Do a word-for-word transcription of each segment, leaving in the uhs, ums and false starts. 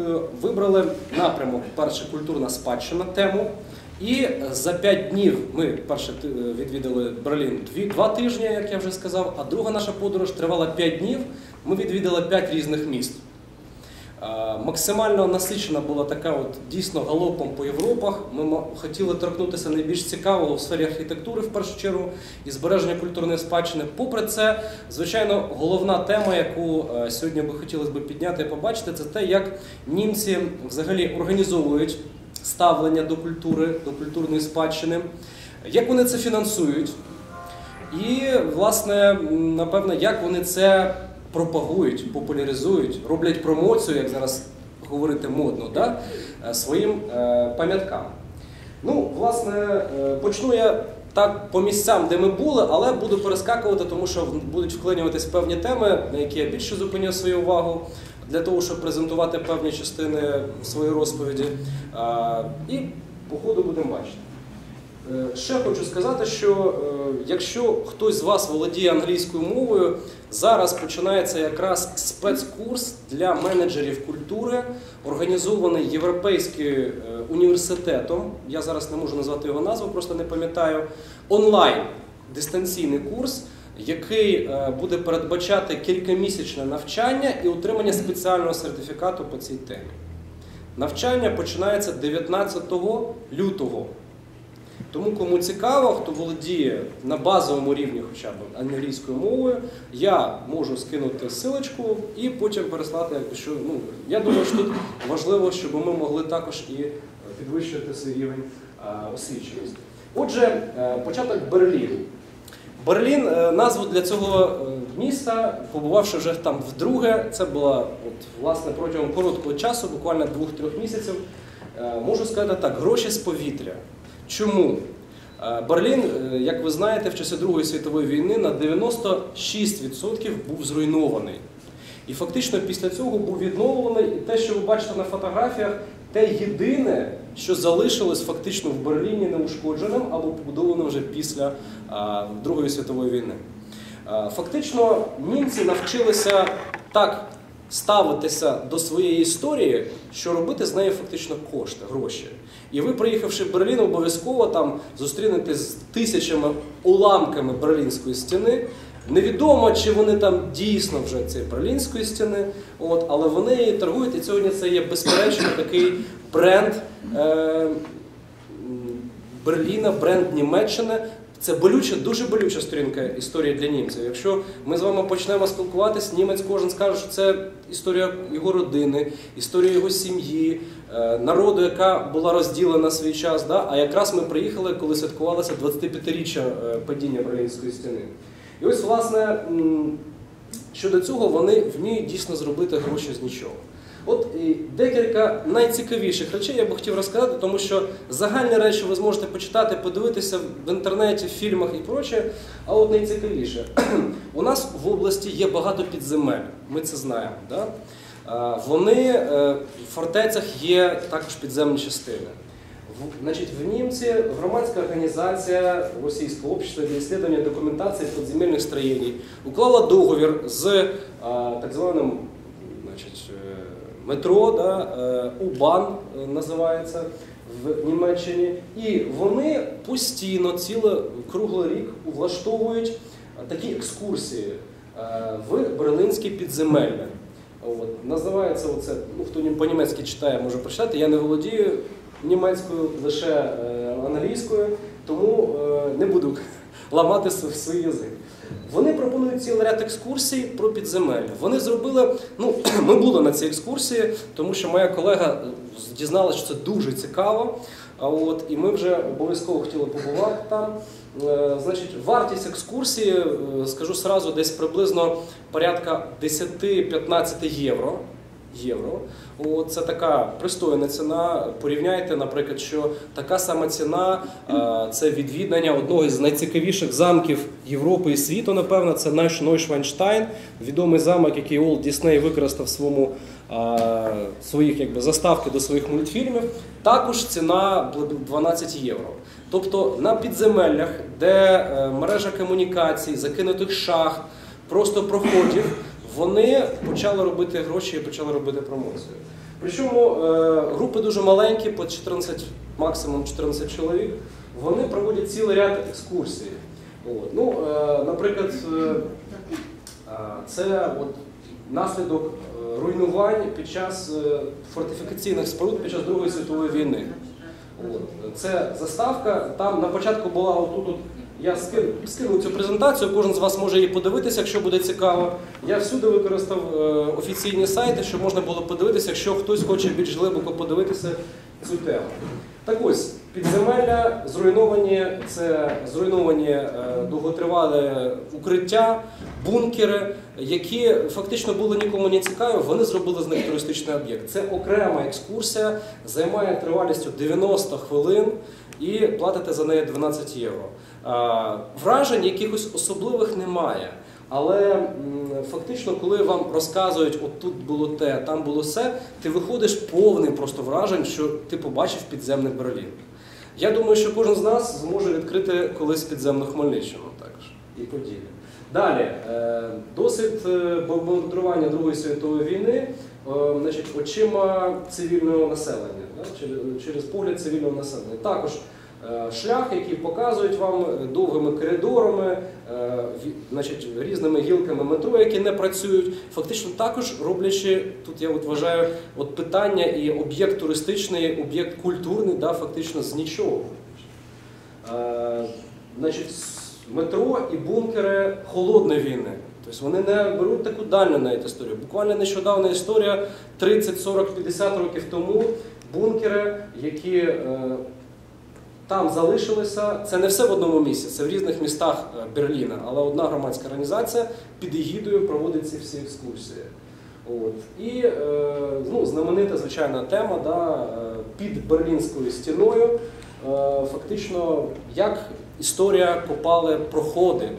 командою вибрали напрямок перше культурна спадщина тему. І за п'ять днів ми перше відвідали Берлін дві, два тижні, як я вже сказав, а друга наша подорож тривала п'ять днів, ми відвідали п'ять різних міст. Максимально насичена була така от дійсно галопом по Європах. Ми хотіли торкнутися найбільш цікавого в сфері архітектури, в першу чергу, і збереження культурної спадщини. Попри це, звичайно, головна тема, яку сьогодні би хотілося б підняти і побачити, це те, як німці взагалі організовують ставлення до культури, до культурної спадщини, як вони це фінансують і, власне, напевно, як вони це пропагують, популяризують, роблять промоцію, як зараз говорити модно, да, своїм е, пам'яткам. Ну, власне, е, почну я так по місцям, де ми були, але буду перескакувати, тому що будуть вклинюватись певні теми, на які я більше зупиню свою увагу, для того, щоб презентувати певні частини своєї розповіді. Е, і по ходу будемо бачити. Ще хочу сказати, що якщо хтось з вас володіє англійською мовою, зараз починається якраз спецкурс для менеджерів культури, організований Європейським університетом, я зараз не можу назвати його назву, просто не пам'ятаю, онлайн дистанційний курс, який буде передбачати кількамісячне навчання і отримання спеціального сертифікату по цій темі. Навчання починається дев'ятнадцятого лютого. Тому, кому цікаво, хто володіє на базовому рівні хоча б англійською мовою, я можу скинути ссылочку і потім переслати. Що, ну, я думаю, що тут важливо, щоб ми могли також і підвищувати свій рівень освіченості. Отже, початок Берлін. Берлін, назву для цього міста, побувавши вже там вдруге, це було от, власне, протягом короткого часу, буквально двох-трьох місяців, можу сказати так, гроші з повітря. Чому? Берлін, як ви знаєте, в часи Другої світової війни на дев'яносто шість відсотків був зруйнований. І фактично після цього був відновлений, і те, що ви бачите на фотографіях, те єдине, що залишилось фактично в Берліні неушкодженим або побудованим вже після а, Другої світової війни. А, фактично німці навчилися так ставитися до своєї історії, що робити з нею фактично кошти, гроші. І ви, приїхавши в Берлін, обов'язково там зустрінетесь з тисячами уламками Берлінської стіни. Невідомо, чи вони там дійсно вже цієї Берлінської стіни, от, але вони її торгують, і сьогодні це є безперечно такий бренд е, Берліна, бренд Німеччини. Це болюча, дуже болюча сторінка історії для німців. Якщо ми з вами почнемо спілкуватись, німець кожен скаже, що це історія його родини, історія його сім'ї, народу, яка була розділена свій час. Да? А якраз ми приїхали, коли святкувалося двадцятип'ятиріччя падіння Берлінської стіни. І ось, власне, щодо цього вони вміють дійсно зробити гроші з нічого. От і декілька найцікавіших речей я б хотів розказати, тому що загальні речі ви зможете почитати, подивитися в інтернеті, в фільмах і проче, а от найцікавіше. У нас в області є багато підземель, ми це знаємо. Да? Вони, в фортецях є також підземні частини. Значить, в німці громадська організація Російського общества для исследования документації підземельних строєнь уклала договір з так званим, значить, метро, да, У-Бан називається в Німеччині, і вони постійно, цілий круглий рік влаштовують такі екскурсії в берлінські підземелля. От, називається оце, ну, хто по-німецьки читає, може прочитати, я не володію німецькою, лише англійською, тому не буду ламати свій язик. Вони пропонують цілий ряд екскурсій про підземелля. Вони зробили, ну, ми були на цій екскурсії, тому що моя колега дізналася, що це дуже цікаво, от, і ми вже обов'язково хотіли побувати там. Значить, вартість екскурсії, скажу сразу, десь приблизно порядка десять-п'ятнадцять євро. Євро. О, це така пристойна ціна. Порівняйте, наприклад, що така сама ціна – це відвідання одного із найцікавіших замків Європи і світу, напевно, це Нойшванштайн, відомий замок, який Уолт Дісней використав в своєму, а, своїх якби, заставки до своїх мультфільмів. Також ціна дванадцять євро. Тобто на підземеллях, де мережа комунікацій, закинутих шахт, просто проходів, вони почали робити гроші і почали робити промоцію. Причому е, групи дуже маленькі, по чотирнадцять, максимум чотирнадцять чоловік, вони проводять цілий ряд екскурсій. От. Ну, е, наприклад, е, це от, наслідок е, руйнувань під час е, фортифікаційних споруд під час Другої світової війни. От. Це заставка, там на початку була отут, я скину, скину цю презентацію, кожен з вас може її подивитися, якщо буде цікаво. Я всюди використав е, офіційні сайти, щоб можна було подивитися, якщо хтось хоче більш глибоко подивитися цю тему. Так ось, підземелля зруйновані, це зруйновані е, довготривалі укриття, бункери, які фактично були нікому не цікаві, вони зробили з них туристичний об'єкт. Це окрема екскурсія, займає тривалістю дев'яносто хвилин і платите за неї дванадцять євро. Е, вражень якихось особливих немає. Але фактично, коли вам розказують, от тут було те, там було все, ти виходиш повним просто вражень, що ти побачив підземний Берлін. Я думаю, що кожен з нас зможе відкрити колись підземну Хмельниччину також і Поділля. Далі, досвід бомбардування Другої світової війни, значить, очима цивільного населення, через погляд цивільного населення. Також шлях, який показують вам довгими коридорами, значить, різними гілками метро, які не працюють, фактично також роблячи, тут я от вважаю, от питання і об'єкт туристичний, об'єкт культурний, да, фактично з нічого. Значить, метро і бункери холодної війни. Тобто вони не беруть таку дальню навіть історію. Буквально нещодавна історія, тридцять, сорок, п'ятдесят років тому, бункери, які там залишилися, це не все в одному місці, це в різних містах Берліна, але одна громадська організація під егідою проводить ці всі екскурсії. От. І ну, знаменита, звичайна тема, да, під Берлінською стіною, фактично, як історія копали проходи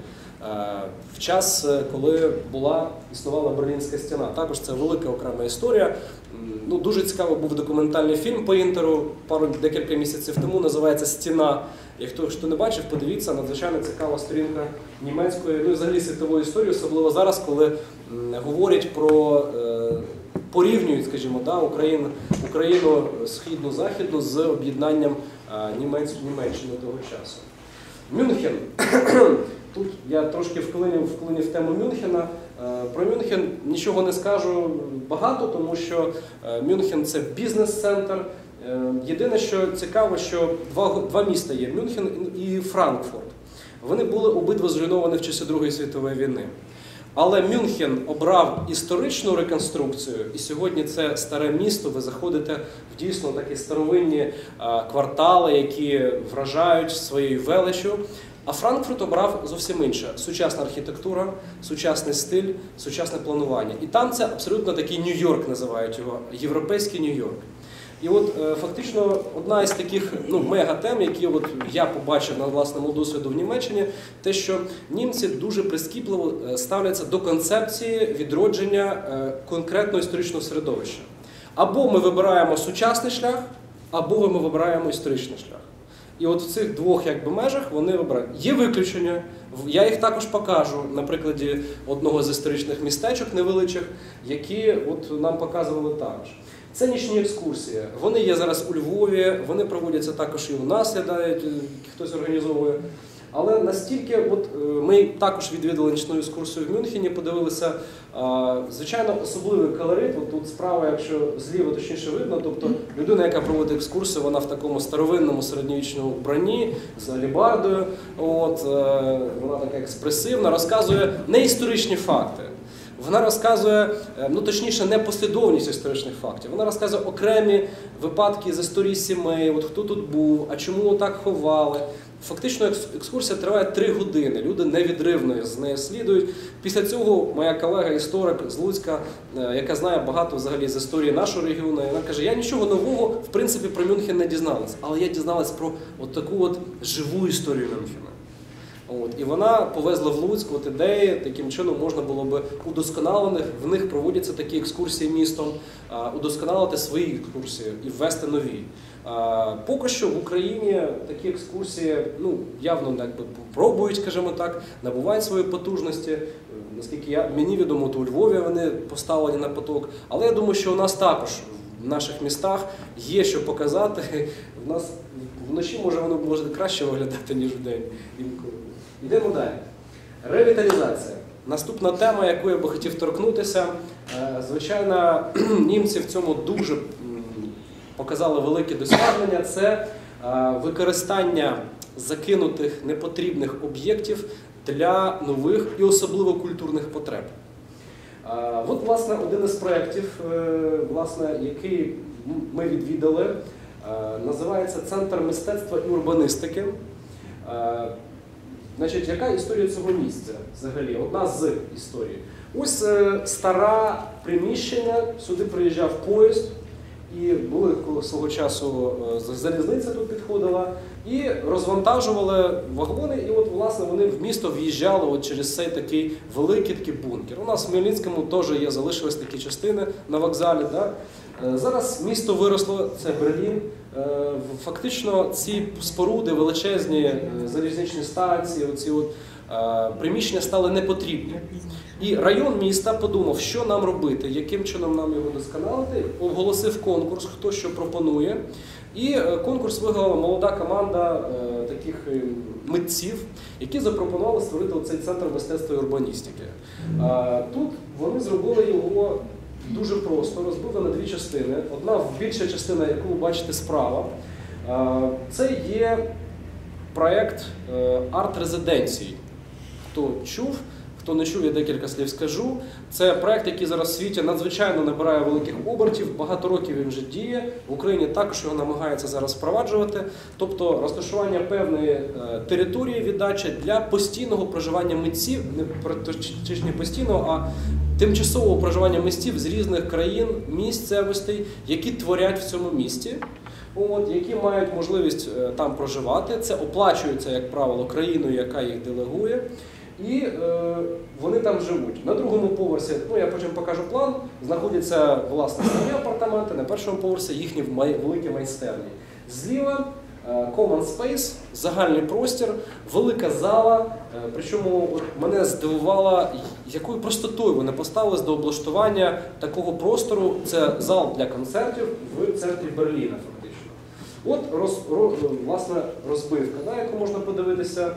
в час, коли була, існувала Берлінська стіна. Також це велика окрема історія. Ну, дуже цікавий був документальний фільм по інтеру, пару декілька місяців тому, називається «Стіна». Як хто, хто не бачив, подивіться, надзвичайно цікава сторінка німецької, ну і взагалі світової історії, особливо зараз, коли м, говорять про, е, порівнюють, скажімо, да, Україну, Україну східну-західну з об'єднанням е, Німеччини того часу. Мюнхен. Тут я трошки вклинив, вклинив тему Мюнхена. Про Мюнхен нічого не скажу багато, тому що Мюнхен – це бізнес-центр. Єдине, що цікаво, що два, два міста є – Мюнхен і Франкфурт. Вони були обидва зруйновані в часи Другої світової війни. Але Мюнхен обрав історичну реконструкцію, і сьогодні це старе місто, ви заходите в дійсно такі старовинні квартали, які вражають своєю величчю. А Франкфурт обрав зовсім інше. Сучасна архітектура, сучасний стиль, сучасне планування. І там це абсолютно такий Нью-Йорк, називають його, європейський Нью-Йорк. І от фактично одна із таких ну, мегатем, які от я побачив на власному досвіду в Німеччині, те, що німці дуже прискіпливо ставляться до концепції відродження конкретного історичного середовища. Або ми вибираємо сучасний шлях, або ми вибираємо історичний шлях. І от в цих двох якби, межах вони вибирають. Є виключення, я їх також покажу на прикладі одного з історичних містечок невеличих, які от нам показували також. Це нічні екскурсії. Вони є зараз у Львові, вони проводяться також і у нас, хтось організовує. Але настільки, от ми також відвідали нічну екскурсію в Мюнхені, подивилися, звичайно, особливий колорит. От тут справа, якщо зліва точніше видно, тобто людина, яка проводить екскурсію, вона в такому старовинному середньовічному вбранні, з алебардою, от, вона така експресивна, розказує не історичні факти. Вона розказує, ну точніше, не послідовність історичних фактів. Вона розказує окремі випадки з історії сімей, от хто тут був, а чому так ховали. Фактично екскурсія триває три години, люди невідривно з нею слідують. Після цього моя колега-історик з Луцька, яка знає багато взагалі з історії нашого регіону, вона каже, я нічого нового, в принципі, про Мюнхен не дізналась, але я дізналась про от таку от живу історію Мюнхена. От, і вона повезла в Луцьк от ідеї, таким чином можна було би удосконалених, в них проводяться такі екскурсії містом, удосконалити свої екскурсії і ввести нові. Поки що в Україні такі екскурсії ну, явно якби, пробують, скажімо так, набувають свої потужності. Наскільки я, мені відомо, то у Львові вони поставлені на поток. Але я думаю, що у нас також в наших містах є що показати. В нас вночі може воно може краще виглядати, ніж вдень. Йдемо далі. Ревіталізація. Наступна тема, яку я би хотів торкнутися. Звичайно, німці в цьому дуже показали великі досягнення. Це використання закинутих непотрібних об'єктів для нових і особливо культурних потреб. От, власне, один із проєктів, власне, який ми відвідали, називається «Центр мистецтва і урбаністики». Значить, яка історія цього місця взагалі? Одна з історій. Ось старе приміщення, сюди приїжджав поїзд, і були свого часу залізниця тут підходила, і розвантажували вагони, і от, власне, вони в місто в'їжджали от через цей такий великий такий бункер. У нас в Хмельницькому теж є, залишились такі частини на вокзалі. Да? Зараз місто виросло, це Берлін. Фактично ці споруди, величезні залізничні станції, оці от, приміщення стали непотрібні. І район міста подумав, що нам робити, яким чином нам його досконалити, оголосив конкурс, хто що пропонує. І конкурс виграла молода команда таких митців, які запропонували створити цей центр мистецтва і урбаністики. Тут вони зробили його дуже просто, розбили на дві частини. Одна більша частина, яку ви бачите справа, це є проєкт арт-резиденцій. Хто чув, хто не чув, я декілька слів скажу. Це проєкт, який зараз в світі надзвичайно набирає великих обертів, багато років він вже діє. В Україні також його намагаються зараз впроваджувати. Тобто розташування певної території віддачі для постійного проживання митців, не, не постійного, а тимчасового проживання митців з різних країн, місцевостей, які творять в цьому місті. От, які мають можливість е, там проживати. Це оплачується, як правило, країною, яка їх делегує. І е, вони там живуть. На другому поверсі, ну я потім покажу план, знаходяться, власне, самі апартаменти, на першому поверсі їхні май, великі майстерні. Зліва е, common space, загальний простір, велика зала. Е, причому от, мене здивувало, якою простотою вони поставились до облаштування такого простору. Це зал для концертів в центрі Берліна, фактично. От, роз, роз, власне, розбивка, да, яку можна подивитися.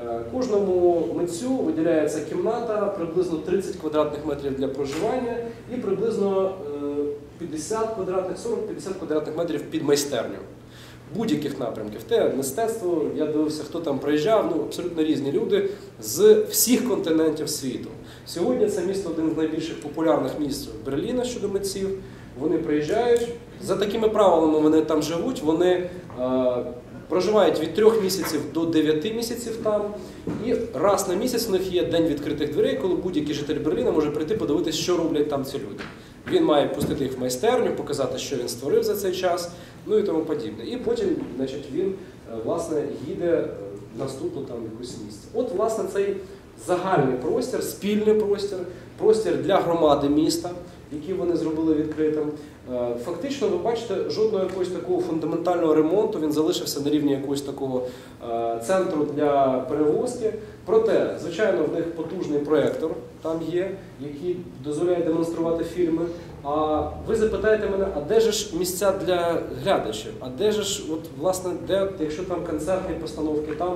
Кожному митцю виділяється кімната, приблизно тридцять квадратних метрів для проживання і приблизно п'ятдесят квадратних, сорок-п'ятдесят квадратних метрів під майстерню. Будь-яких напрямків. Те мистецтво, я дивився, хто там приїжджав, ну, абсолютно різні люди з всіх континентів світу. Сьогодні це місто один з найбільших популярних місць Берліна щодо митців. Вони приїжджають, за такими правилами вони там живуть, вони е, проживають від трьох місяців до дев'яти місяців там. І раз на місяць у них є день відкритих дверей, коли будь-який житель Берліна може прийти подивитися, що роблять там ці люди. Він має пустити їх в майстерню, показати, що він створив за цей час, ну і тому подібне. І потім, значить, він, власне, їде в наступну там якусь місце. От, власне, цей загальний простір, спільний простір, простір для громади міста, який вони зробили відкритим. Фактично, ви бачите, жодного якогось такого фундаментального ремонту, він залишився на рівні якогось такого центру для перевозки. Проте, звичайно, в них потужний проєктор там є, який дозволяє демонструвати фільми. А ви запитаєте мене, а де ж місця для глядачів? А де ж, от, власне, де, якщо там концертні постановки, там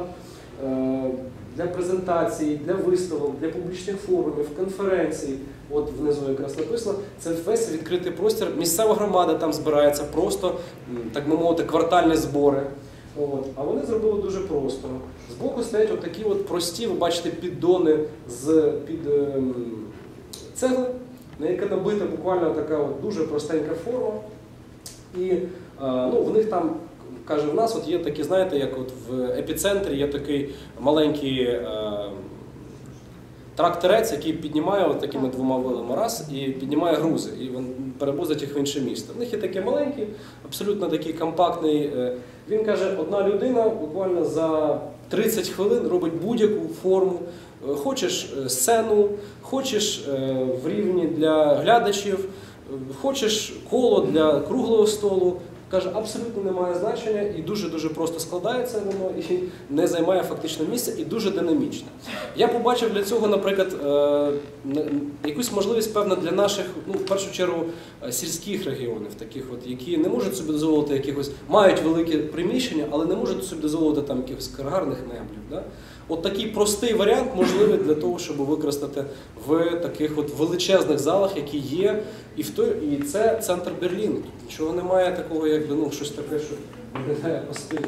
для презентацій, для виставок, для публічних форумів, конференцій, от внизу якраз написано, це весь відкритий простір, місцева громада там збирається просто, так би мовити, квартальні збори. От. А вони зробили дуже просто. Збоку стоять от такі от прості, ви бачите, піддони з під е, цегли, на яка набита буквально така от дуже простенька форма. І е, ну, в них там, каже, в нас от є такі, знаєте, як от в епіцентрі є такий маленький е, тракторець, який піднімає от такими двома вилами раз і піднімає грузи, і він перевозить їх в інше місто. В них є такі маленькі, абсолютно такий компактний. Е, він каже, одна людина буквально за тридцять хвилин робить будь-яку форму. Е, хочеш сцену, хочеш е, в рівні для глядачів, хочеш коло для круглого столу, Каже, абсолютно немає значення і дуже-дуже просто складається воно і не займає фактично місця і дуже динамічне. Я побачив для цього, наприклад, якусь можливість, певно, для наших, ну, в першу чергу, сільських регіонів, таких от, які не можуть собі дозволити якихось, мають велике приміщення, але не можуть собі дозволити там якихось каргарних меблів. Да? От такий простий варіант можливий для того, щоб використати в таких от величезних залах, які є, і в той, і це центр Берліну. Тут нічого немає такого, якби, ну, щось таке, що виглядає постійно.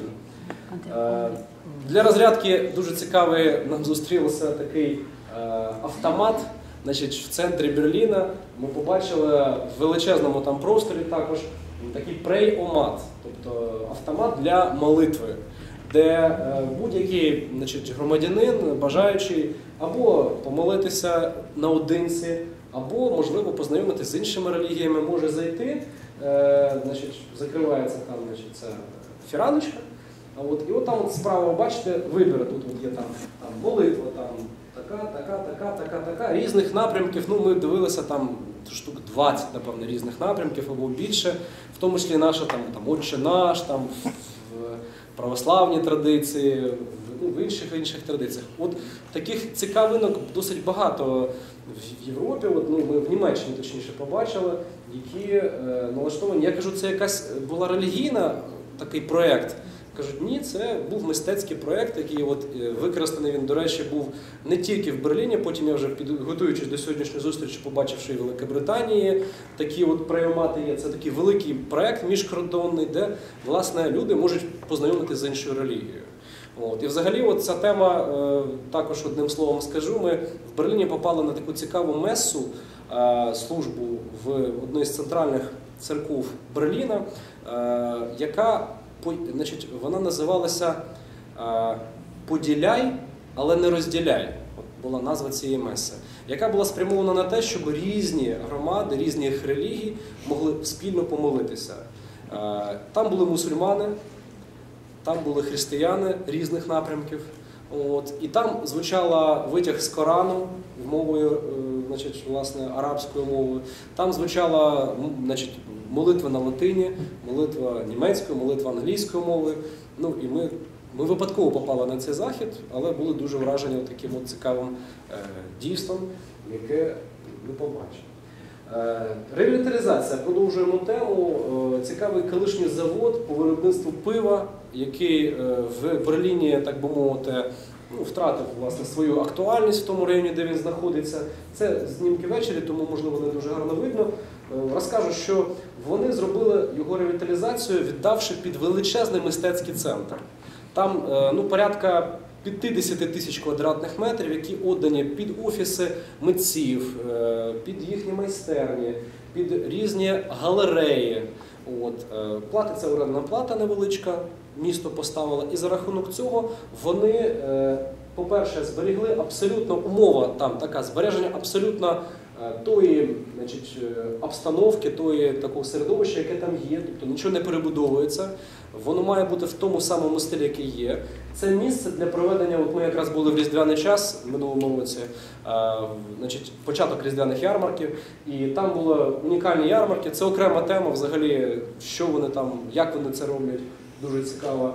Для розрядки дуже цікавий нам зустрівся такий автомат. Значить, в центрі Берліна ми побачили в величезному там просторі також такий прей-омат, тобто автомат для молитви, де будь-який, значить, громадянин, бажаючий або помолитися наодинці, або, можливо, познайомитися з іншими релігіями, може зайти, значить, закривається там, значить, ця фіраночка, а от, і от там от справа, бачите, вибір, тут от є там, там молитва, там така, така, така, така, така, різних напрямків, ну ми дивилися там штук двадцять, напевно, різних напрямків або більше, в тому числі наша там, там «Отче наш», там, в православній традиції, ну, в інших інших традиціях. От таких цікавинок досить багато в Європі, от, ну, ми в Німеччині точніше побачили, які е, налаштовані. Я кажу, це якась була релігійна такий проєкт. Кажуть, ні, це був мистецький проєкт, який от, використаний він, до речі, був не тільки в Берліні, потім я вже, готуючись до сьогоднішньої зустрічі, побачив, що і в Великобританії такі от прийомати є. Це такий великий проєкт міжкордонний, де, власне, люди можуть познайомитися з іншою релігією. От. І взагалі от ця тема, е, також одним словом скажу, ми в Берліні попали на таку цікаву месу, е, службу в одній з центральних церков Берліна, е, яка Значить, вона називалася «Поділяй, але не розділяй». От була назва цієї меси, яка була спрямована на те, щоб різні громади, різних релігій могли спільно помолитися. Там були мусульмани, там були християни різних напрямків. От, і там звучала витяг з Корану мовою, значить, власне, арабською мовою. Там звучала, значить, молитва на латині, молитва німецькою, молитва англійською мовою. Ну, і ми, ми випадково попали на цей захід, але були дуже вражені таким от цікавим е, дійством, яке ми побачили. Е, ревіталізація. Продовжуємо тему. Е, цікавий колишній завод по виробництву пива, який е, в Берліні, так би мовити, ну, втратив, власне, свою актуальність в тому районі, де він знаходиться. Це знімки ввечері, тому, можливо, не дуже гарно видно. Розкажу, що вони зробили його ревіталізацію, віддавши під величезний мистецький центр. Там, ну, порядка п'ятдесят тисяч квадратних метрів, які віддані під офіси митців, під їхні майстерні, під різні галереї. От. Платиться орендна плата невеличка, місто поставило, і за рахунок цього вони, по-перше, зберігли абсолютно, умова там така, збереження абсолютно тої, значить, обстановки, тої такого середовища, яке там є, тобто нічого не перебудовується, воно має бути в тому самому стилі, який є. Це місце для проведення, от ми якраз були в різдвяний час в минулому році, значить, початок різдвяних ярмарків, і там були унікальні ярмарки, це окрема тема взагалі, що вони там, як вони це роблять, дуже цікаво.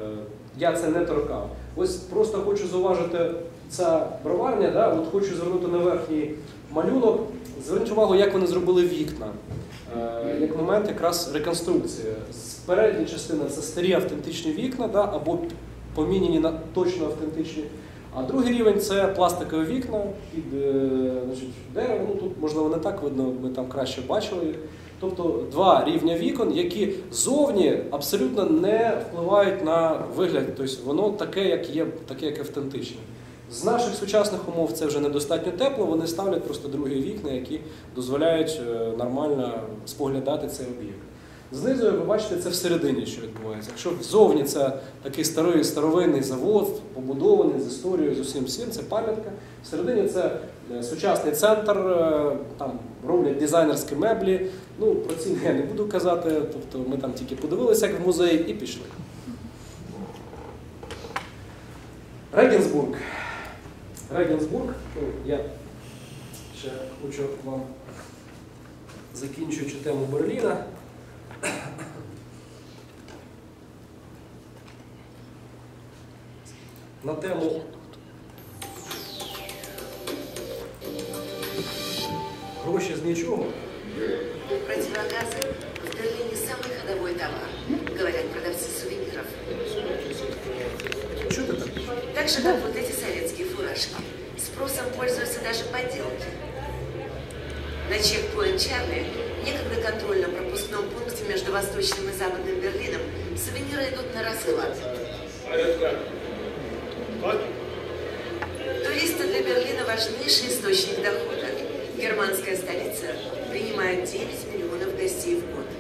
Я це не торкав. Ось просто хочу зауважити, ця броварня, да, от хочу звернути на верхній малюнок, зверніть увагу, як вони зробили вікна, е, як момент якраз реконструкції. З передньої частини це старі автентичні вікна, да, або поміняні на точно автентичні, а другий рівень це пластикові вікна під е, значить, дерево, ну тут можливо не так видно, ми там краще бачили їх. Тобто два рівня вікон, які зовні абсолютно не впливають на вигляд, тобто воно таке, як є, таке, як автентичне. З наших сучасних умов це вже недостатньо тепло, вони ставлять просто другі вікна, які дозволяють нормально споглядати цей об'єкт. Знизу, ви бачите, це всередині, що відбувається. Якщо ззовні це такий старий, старовинний завод, побудований з історією, з усім всім, це пам'ятка. Всередині це сучасний центр, там роблять дизайнерські меблі. Ну, про ці я не буду казати, тобто ми там тільки подивилися, як в музеї, і пішли. Регенсбург. Регенсбург, ну, я ще хочу вам, закінчуючи тему Берліна, на тему гроші з нічого. Противогазы в Берлине самый ходовой товар, говорят продавцы сувениров. Что ты так? Так же, как вот эти советские фуражки. Спросом пользуются даже подделки. На чекпоинт Чарли, некогда контрольно-пропускном пункте между Восточным и Западным Берлином, сувениры идут на расклад. Туристы для Берлина важнейший источник дохода. Германская столица принимает девять миллионов гостей в год.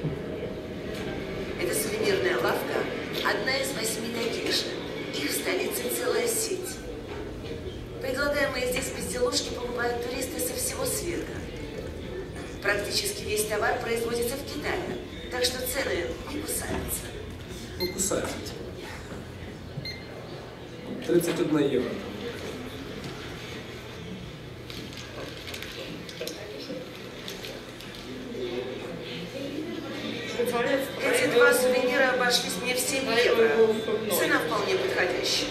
Эта сувенирная лавка – одна из восьми таких же. Их в столице целая сеть. Предлагаемые здесь безделушки покупают туристы со всего света. Практически весь товар производится в Китае, так что цены не кусаются. Ну, кусаются. тридцать одна евро. Эти два сувенира обошлись мне в семь евро. Цена вполне подходящая.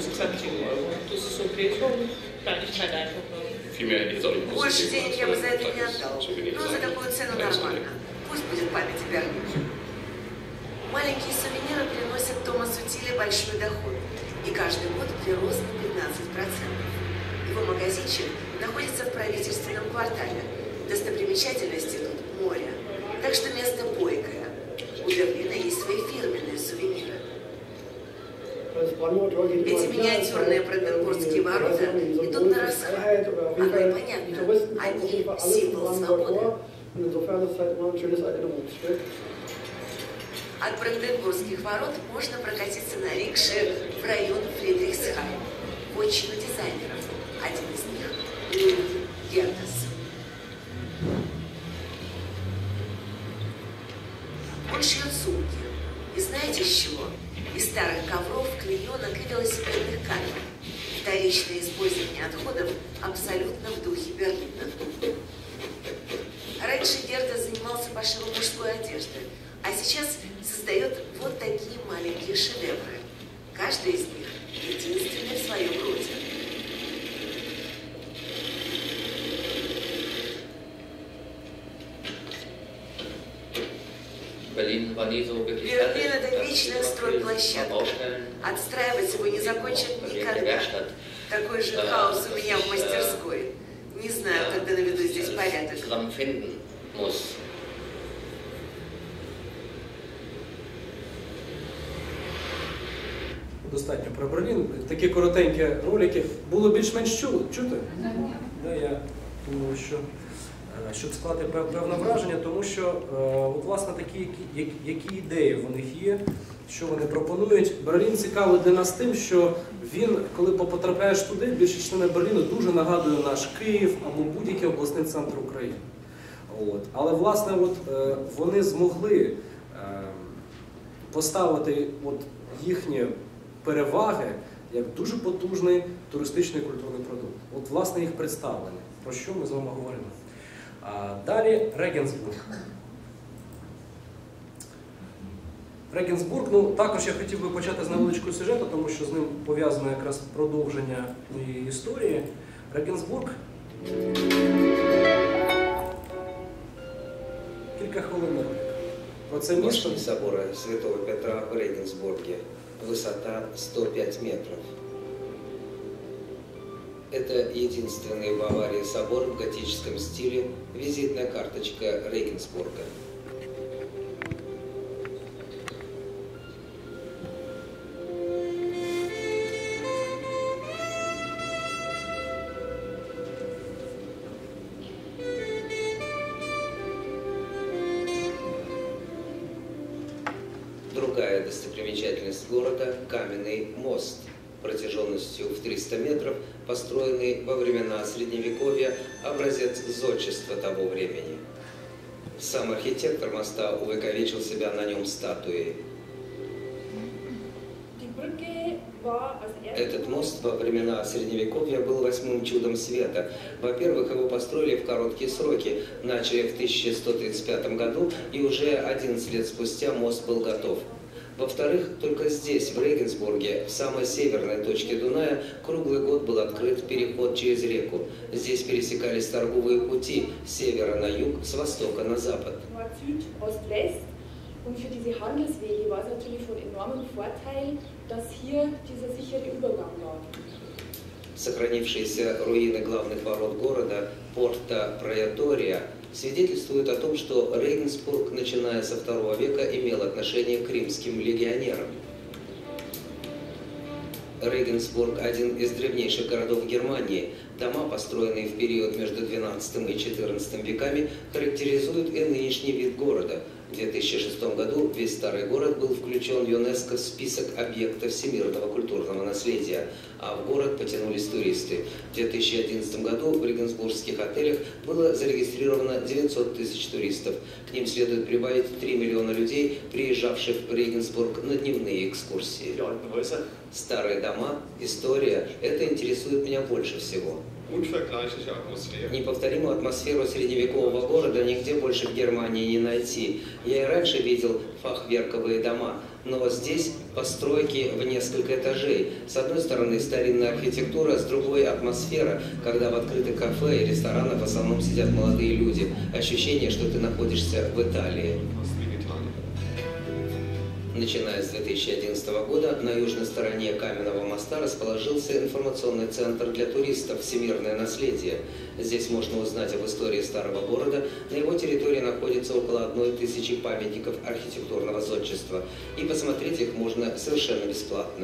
Больше денег я бы за это не отдал, но за такую цену нормально. Пусть будет память о Берлине. Маленькие сувениры приносят Томасу Тиле большой доход. И каждый год прирост на пятнадцать процентов. Его магазинчик находится в правительственном квартале. Достопримечательности тут море. Так что место бойкое. У Берлина есть свои фирменные сувениры. Эти миниатюрные Бранденбургские ворота идут на расход. Оно и понятно. Они символ свободы. От Бранденбургских ворот можно прокатиться на рикше в район Фридрихсхайм, в отчину дизайнеров. Один из них – Людвиг Гертес. Он шьет сумки. И знаете с чего? Из старых ковров, клеенок и велосипедных камер. Вторичное использование отходов абсолютно в духе Берлина. Раньше Гертес занимался пошивом мужской одежды, а сейчас создает вот такие маленькие шедевры. Каждый из них единственный в своем роде. Берлин – это вечная стройплощадка. Отстраивать его не закончат никогда. Такой же хаос у меня в мастерской. Не знаю, когда наведу здесь порядок. Достатньо про Берлін. Такі коротенькі ролики. Було більш-менш чути? Да, я думаю, що щоб склати певне враження, тому що от, власне, такі, які, які ідеї в них є, що вони пропонують. Берлін цікавий для нас тим, що він, коли потрапляєш туди, більша частина Берліну дуже нагадує наш Київ або будь-який обласний центр України. От. Але, власне, от, вони змогли поставити от, їхні переваги як дуже потужний туристичний культурний продукт. От, власне, їх представлення. Про що ми з вами говоримо? А далі Регенсбург. Регенсбург, ну, також я хотів би почати з невеличкого сюжету, тому що з ним пов'язане якраз продовження моєї історії. Регенсбург. Кілька хвилин на ролик. Про це місто. Башня собора Святого Петра в Регенсбурге. Высота сто пять метров. Это единственный в Баварии собор в готическом стиле, визитная карточка Регенсбурга. Другая достопримечательность города – каменный мост, протяженностью в триста метров, построенный во времена Средневековья, образец зодчества того времени. Сам архитектор моста увековечил себя на нем статуей. Этот мост во времена Средневековья был восьмым чудом света. Во-первых, его построили в короткие сроки, начали в тысяча сто тридцать пятом году, и уже одиннадцать лет спустя мост был готов. Во-вторых, только здесь, в Регенсбурге, в самой северной точке Дуная, круглый год был открыт переход через реку. Здесь пересекались торговые пути с севера на юг, с востока на запад. Nord-Süd, Ost-West. Und für diese Handelswege war es natürlich von enormem Vorteil, dass hier dieser sichere Übergang war. Сохранившиеся руины главных ворот города, порта Праетория, свидетельствуют о том, что Регенсбург, начиная со второго века, имел отношение к римским легионерам. Регенсбург – один из древнейших городов Германии. Дома, построенные в период между двенадцатым и четырнадцатым веками, характеризуют и нынешний вид города. В две тысячи шестом году весь старый город был включен в ЮНЕСКО в список объектов всемирного культурного наследия, а в город потянулись туристы. В две тысячи одиннадцатом году в регенсбургских отелях было зарегистрировано девятьсот тысяч туристов. К ним следует прибавить три миллиона людей, приезжавших в Регенсбург на дневные экскурсии. Старые дома, история – это интересует меня больше всего. Неповторимую атмосферу средневекового города нигде больше в Германии не найти. Я и раньше видел фахверковые дома, но здесь постройки в несколько этажей. С одной стороны старинная архитектура, с другой атмосфера, когда в открытых кафе и ресторанах в основном сидят молодые люди. Ощущение, что ты находишься в Италии. Начиная с две тысячи одиннадцатого года на южной стороне Каменного моста расположился информационный центр для туристов «Всемирное наследие». Здесь можно узнать об истории старого города. На его территории находится около одной тысячи памятников архитектурного зодчества. И посмотреть их можно совершенно бесплатно.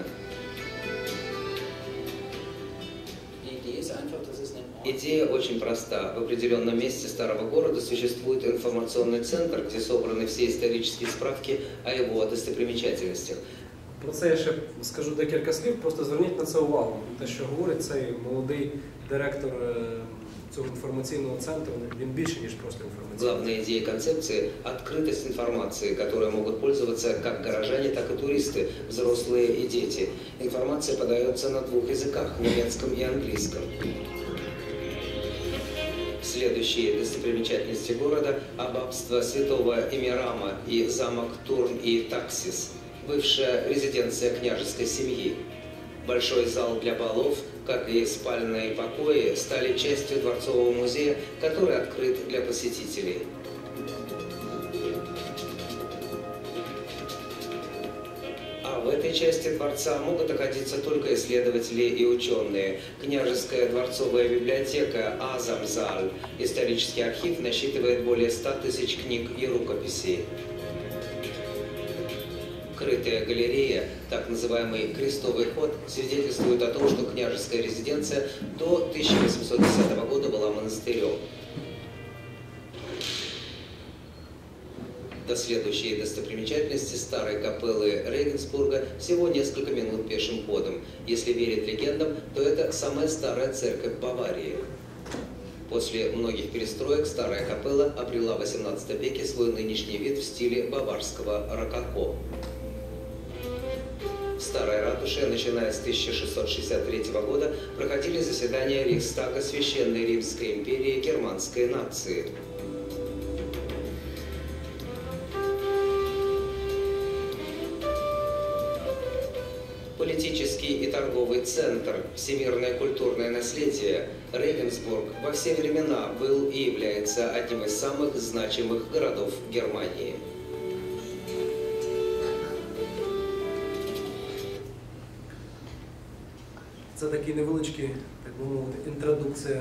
Идея очень проста. В определенном месте старого города существует информационный центр, где собраны все исторические справки о его достопримечательностях. Про це я ще скажу декілька слів, просто зверніть на це увагу. Те, що говорить цей молодий директор цього информационного центра, він більше, ніж просто информационный. Главная идея концепции – открытость информации, которой могут пользоваться как горожане, так и туристы, взрослые и дети. Информация подается на двух языках – немецком и английском. Следующие достопримечательности города – аббатство Святого Эмирама и замок Турн и Таксис, бывшая резиденция княжеской семьи. Большой зал для балов, как и спальные покои, стали частью дворцового музея, который открыт для посетителей. А в этой части дворца могут находиться только исследователи и ученые. Княжеская дворцовая библиотека Азамзаль, исторический архив, насчитывает более ста тысяч книг и рукописей. Крытая галерея, так называемый крестовый ход, свидетельствует о том, что княжеская резиденция до тысяча восемьсот десятого года была монастырем. До следующей достопримечательности старой капеллы Регенсбурга всего несколько минут пешим ходом. Если верить легендам, то это самая старая церковь Баварии. После многих перестроек старая капелла обрела в восемнадцатом веке свой нынешний вид в стиле баварского рококо. В старой ратуше, начиная с тысяча шестьсот шестьдесят третьего года, проходили заседания Рейхстага Священной Римской империи германской нации. Политический и торговый центр, всемирное культурное наследие, Регенсбург во все времена был и является одним из самых значимых городов Германии. Це такий невеличкий, так би мовити, інтродукція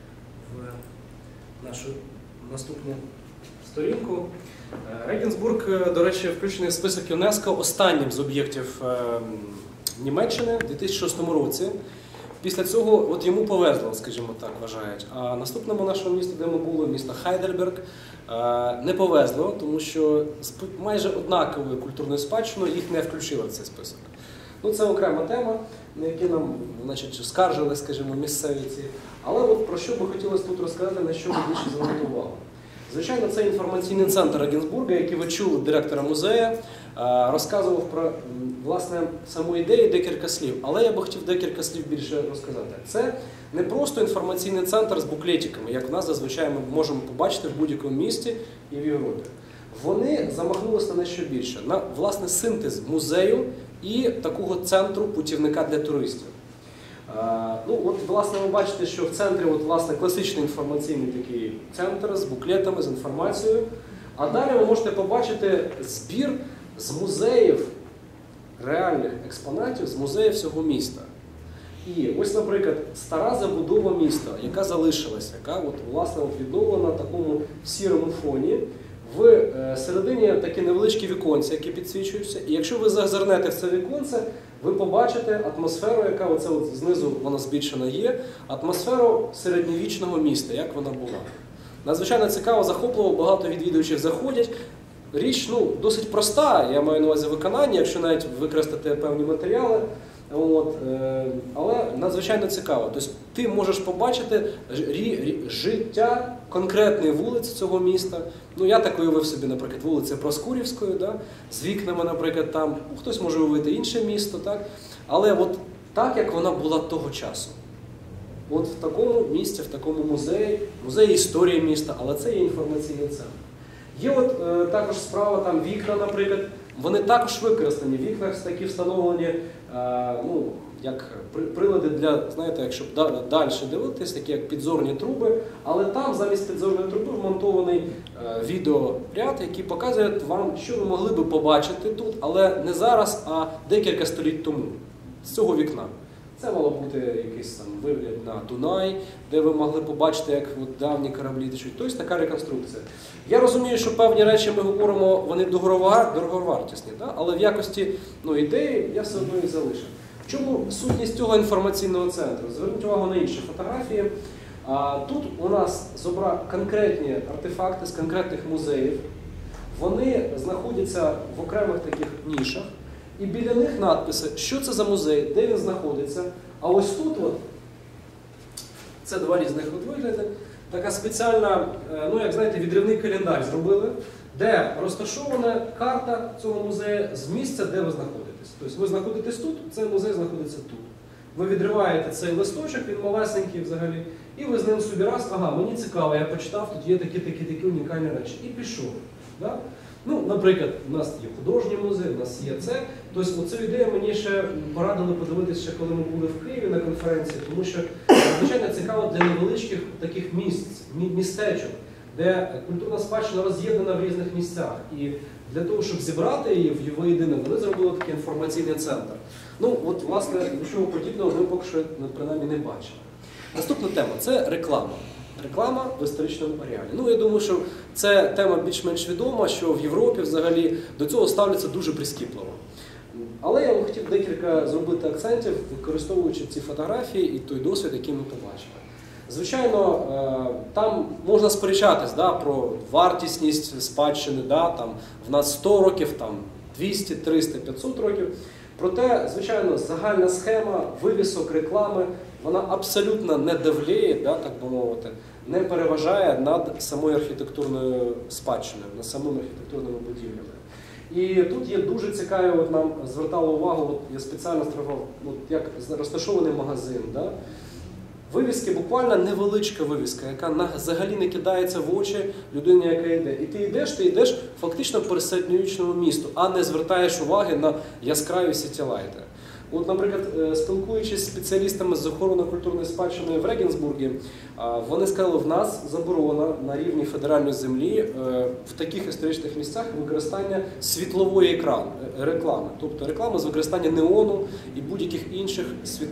в нашу наступну сторінку. Регенсбург, до речі, включений в список ЮНЕСКО останнім з об'єктів Німеччини у дві тисячі шостому році. Після цього от йому повезло, скажімо так, вважають. А наступному нашому місту, де ми були, місто Хайдельберг, не повезло, тому що з майже однаковою культурною спадщиною їх не включили в цей список. Ну, це окрема тема, на які нам, значить, скаржили, скажімо, місцеві ці. Але от про що би хотілося тут розказати, на що ми більше звернути увагу. Звичайно, це інформаційний центр Регенсбурга, який ви чули директора музею, розказував про, власне, саму ідею декілька слів. Але я би хотів декілька слів більше розказати. Це не просто інформаційний центр з буклетиками, як у нас зазвичай ми можемо побачити в будь-якому місті і в Європі. вони замахнулися на що більше, на, власне, синтез музею і такого центру путівника для туристів. А, ну, от, власне, ви бачите, що в центрі от, власне, класичний інформаційний такий центр з буклетами, з інформацією. А далі ви можете побачити збір з музеїв, реальних експонатів, з музеїв всього міста. І ось, наприклад, стара забудова міста, яка залишилася, яка от, власне, от, відновлена на такому сірому фоні. В е, середині такі невеличкі віконці, які підсвічуються. І якщо ви зазирнете в це віконце, ви побачите атмосферу, яка оце от знизу вона збільшена є, атмосферу середньовічного міста, як вона була. Надзвичайно цікаво, захопливо, багато відвідувачів заходять. Річ ну, досить проста, я маю на увазі виконання, якщо навіть використати певні матеріали. От, е, але надзвичайно цікаво. Тобто ти можеш побачити рі, рі, життя конкретної вулиці цього міста. Ну, я так уявив собі, наприклад, вулиця Проскурівської, да, з вікнами, наприклад, там. Ну, хтось може уявити інше місто, так? Але от так, як вона була того часу. От в такому місці, в такому музеї, музеї історії міста, але це є інформаційний центр. Є от е, також справа, там вікна, наприклад, вони також використані. В вікнах такі встановлені, е, ну, як прилади для, знаєте, якщо далі дивитись, такі як підзорні труби, але там замість підзорної труби вмонтований е, відеоряд, який показує вам, що ви могли би побачити тут, але не зараз, а декілька століть тому, з цього вікна. Це мало бути якийсь там вигляд на Дунай, де ви могли побачити, як от давні кораблі течуть. Тобто така реконструкція. Я розумію, що певні речі ми говоримо, вони дороговартісні, да? Але в якості ну, ідеї я все одно їх залишив. В чому сутність цього інформаційного центру? Зверніть увагу на інші фотографії. А, тут у нас зобра конкретні артефакти з конкретних музеїв. Вони знаходяться в окремих таких нішах. І біля них надписи, що це за музей, де він знаходиться. А ось тут, от, це два різних вигляди, така спеціальна, ну як знаєте, відривний календар зробили, де розташована карта цього музею з місця, де ви знаходитесь. Тобто ви знаходитесь тут, цей музей знаходиться тут. Ви відриваєте цей листочок, він малесенький взагалі, і ви з ним собі раз, ага, мені цікаво, я почитав, тут є такі-такі-такі унікальні речі. І пішов. Да? Ну, наприклад, у нас є художній музей, у нас є це. Тобто оцю ідею мені ще порадили подивитися, ще коли ми були в Києві на конференції, тому що надзвичайно цікаво для невеличких таких місць, містечок, де культурна спадщина роз'єднана в різних місцях. І для того, щоб зібрати її в воєдине, вони зробили такий інформаційний центр. Ну, от, власне, нічого подібного ми поки що, принаймні, не бачили. Наступна тема – це реклама. Реклама в історичному ареалі. Ну, я думаю, що це тема більш-менш відома, що в Європі взагалі до цього ставляться дуже прискіпливо. Але я б хотів декілька зробити акцентів, використовуючи ці фотографії і той досвід, який ми побачили. Звичайно, там можна сперечатись да, про вартісність спадщини, да, там, в нас сто років, там, двісті, триста, п'ятсот років. Проте, звичайно, загальна схема вивісок реклами, вона абсолютно не давліє, да, так би мовити, не переважає над самою архітектурною спадщиною, над самими архітектурними будівлями. І тут є дуже цікаві, от нам звертало увагу, от я спеціально створював, як розташований магазин. Да? Вивіски, буквально невеличка вивіска, яка взагалі не кидається в очі людині, яка йде. І ти йдеш, ти йдеш фактично по середньовічному місту, а не звертаєш уваги на яскраві сітілайти. От, наприклад, спілкуючись з спеціалістами з охорони культурної спадщини в Регенсбургі, вони сказали, в нас заборона на рівні федеральної землі в таких історичних місцях використання світлової екран, реклами. Тобто реклами з використання неону і будь-яких інших світ...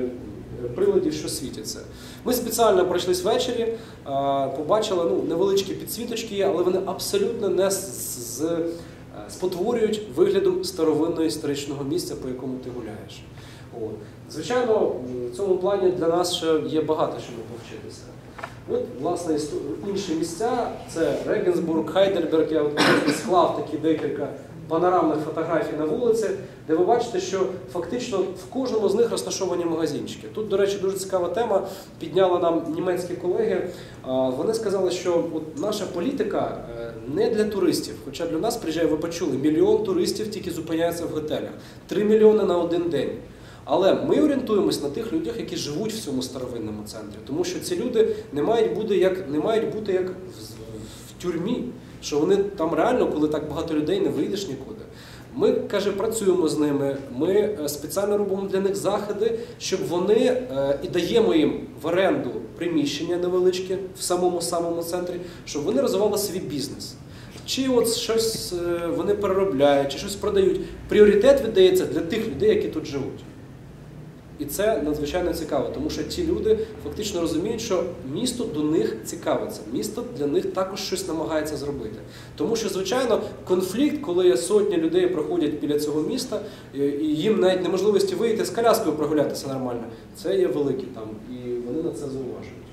приладів, що світяться. Ми спеціально пройшлись ввечері, побачили ну, невеличкі підсвіточки є, але вони абсолютно не з... спотворюють вигляду старовинного історичного місця, по якому ти гуляєш. От. Звичайно, в цьому плані для нас ще є багато чому повчитися. От, власне, інші місця – це Регенсбург, Хайдельберг. Я от склав такі декілька панорамних фотографій на вулиці, де ви бачите, що фактично в кожному з них розташовані магазинчики. Тут, до речі, дуже цікава тема, підняли нам німецькі колеги. Вони сказали, що от наша політика не для туристів, хоча для нас приїжджає, ви почули, мільйон туристів тільки зупиняються в готелях, три мільйони на один день. Але ми орієнтуємось на тих людях, які живуть в цьому старовинному центрі, тому що ці люди не мають бути як, не мають бути як в, в тюрмі. що вони там реально, коли так багато людей, не вийдеш нікуди. Ми, каже, працюємо з ними, ми спеціально робимо для них заходи, щоб вони, і даємо їм в оренду приміщення невеличке в самому-самому центрі, щоб вони розвивали свій бізнес. Чи от щось вони переробляють, чи щось продають. Пріоритет віддається для тих людей, які тут живуть. І це надзвичайно цікаво, тому що ті люди фактично розуміють, що місто до них цікавиться, місто для них також щось намагається зробити. Тому що, звичайно, конфлікт, коли сотні людей проходять біля цього міста, і їм навіть неможливості вийти з коляскою прогулятися нормально, це є великий там, і вони на це зауважують.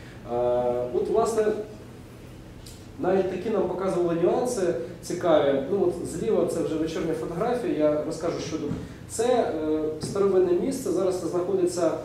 От, власне, навіть такі нам показували нюанси цікаві. Ну, от зліва це вже вечірня фотографія, я розкажу, що тут. Це е, старовинне місце, зараз це знаходиться е,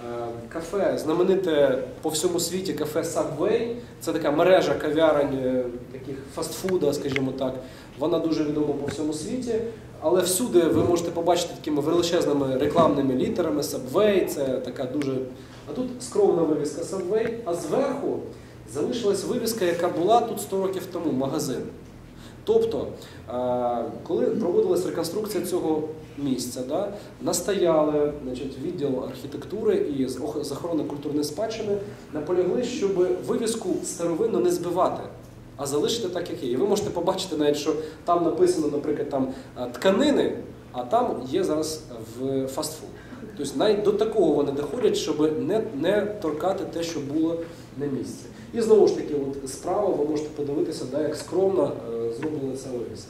кафе, знамените по всьому світі кафе Subway. Це така мережа кав'ярень, е, таких фастфуда, скажімо так. Вона дуже відома по всьому світі, але всюди ви можете побачити такими величезними рекламними літерами Subway, це така дуже... А тут скромна вивіска Subway, а зверху залишилась вивіска, яка була тут сто років тому, магазин. Тобто, коли проводилась реконструкція цього місця, да, настояли, значить, відділ архітектури і з охорони культурної спадщини, наполягли, щоб вивіску старовинну не збивати, а залишити так, як є. І ви можете побачити навіть, що там написано, наприклад, там тканини, а там є зараз в фастфуд. Тобто навіть до такого вони доходять, щоб не, не торкати те, що було на місці. І знову ж таки, от справа ви можете подивитися, да, як скромно е, зроблена ця вивіска.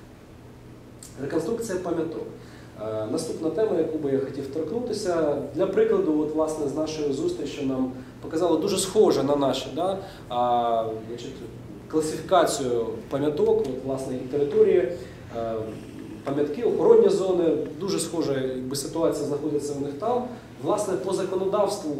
Реконструкція пам'яток. Е, наступна тема, яку би я хотів торкнутися. Для прикладу, от, власне, з нашої зустрічі нам показали дуже схоже на наші, да, а, значить, класифікацію пам'яток, от, власне, і території, е, пам'ятки, охоронні зони, дуже схожа якби, ситуація знаходиться в них там. Власне, по законодавству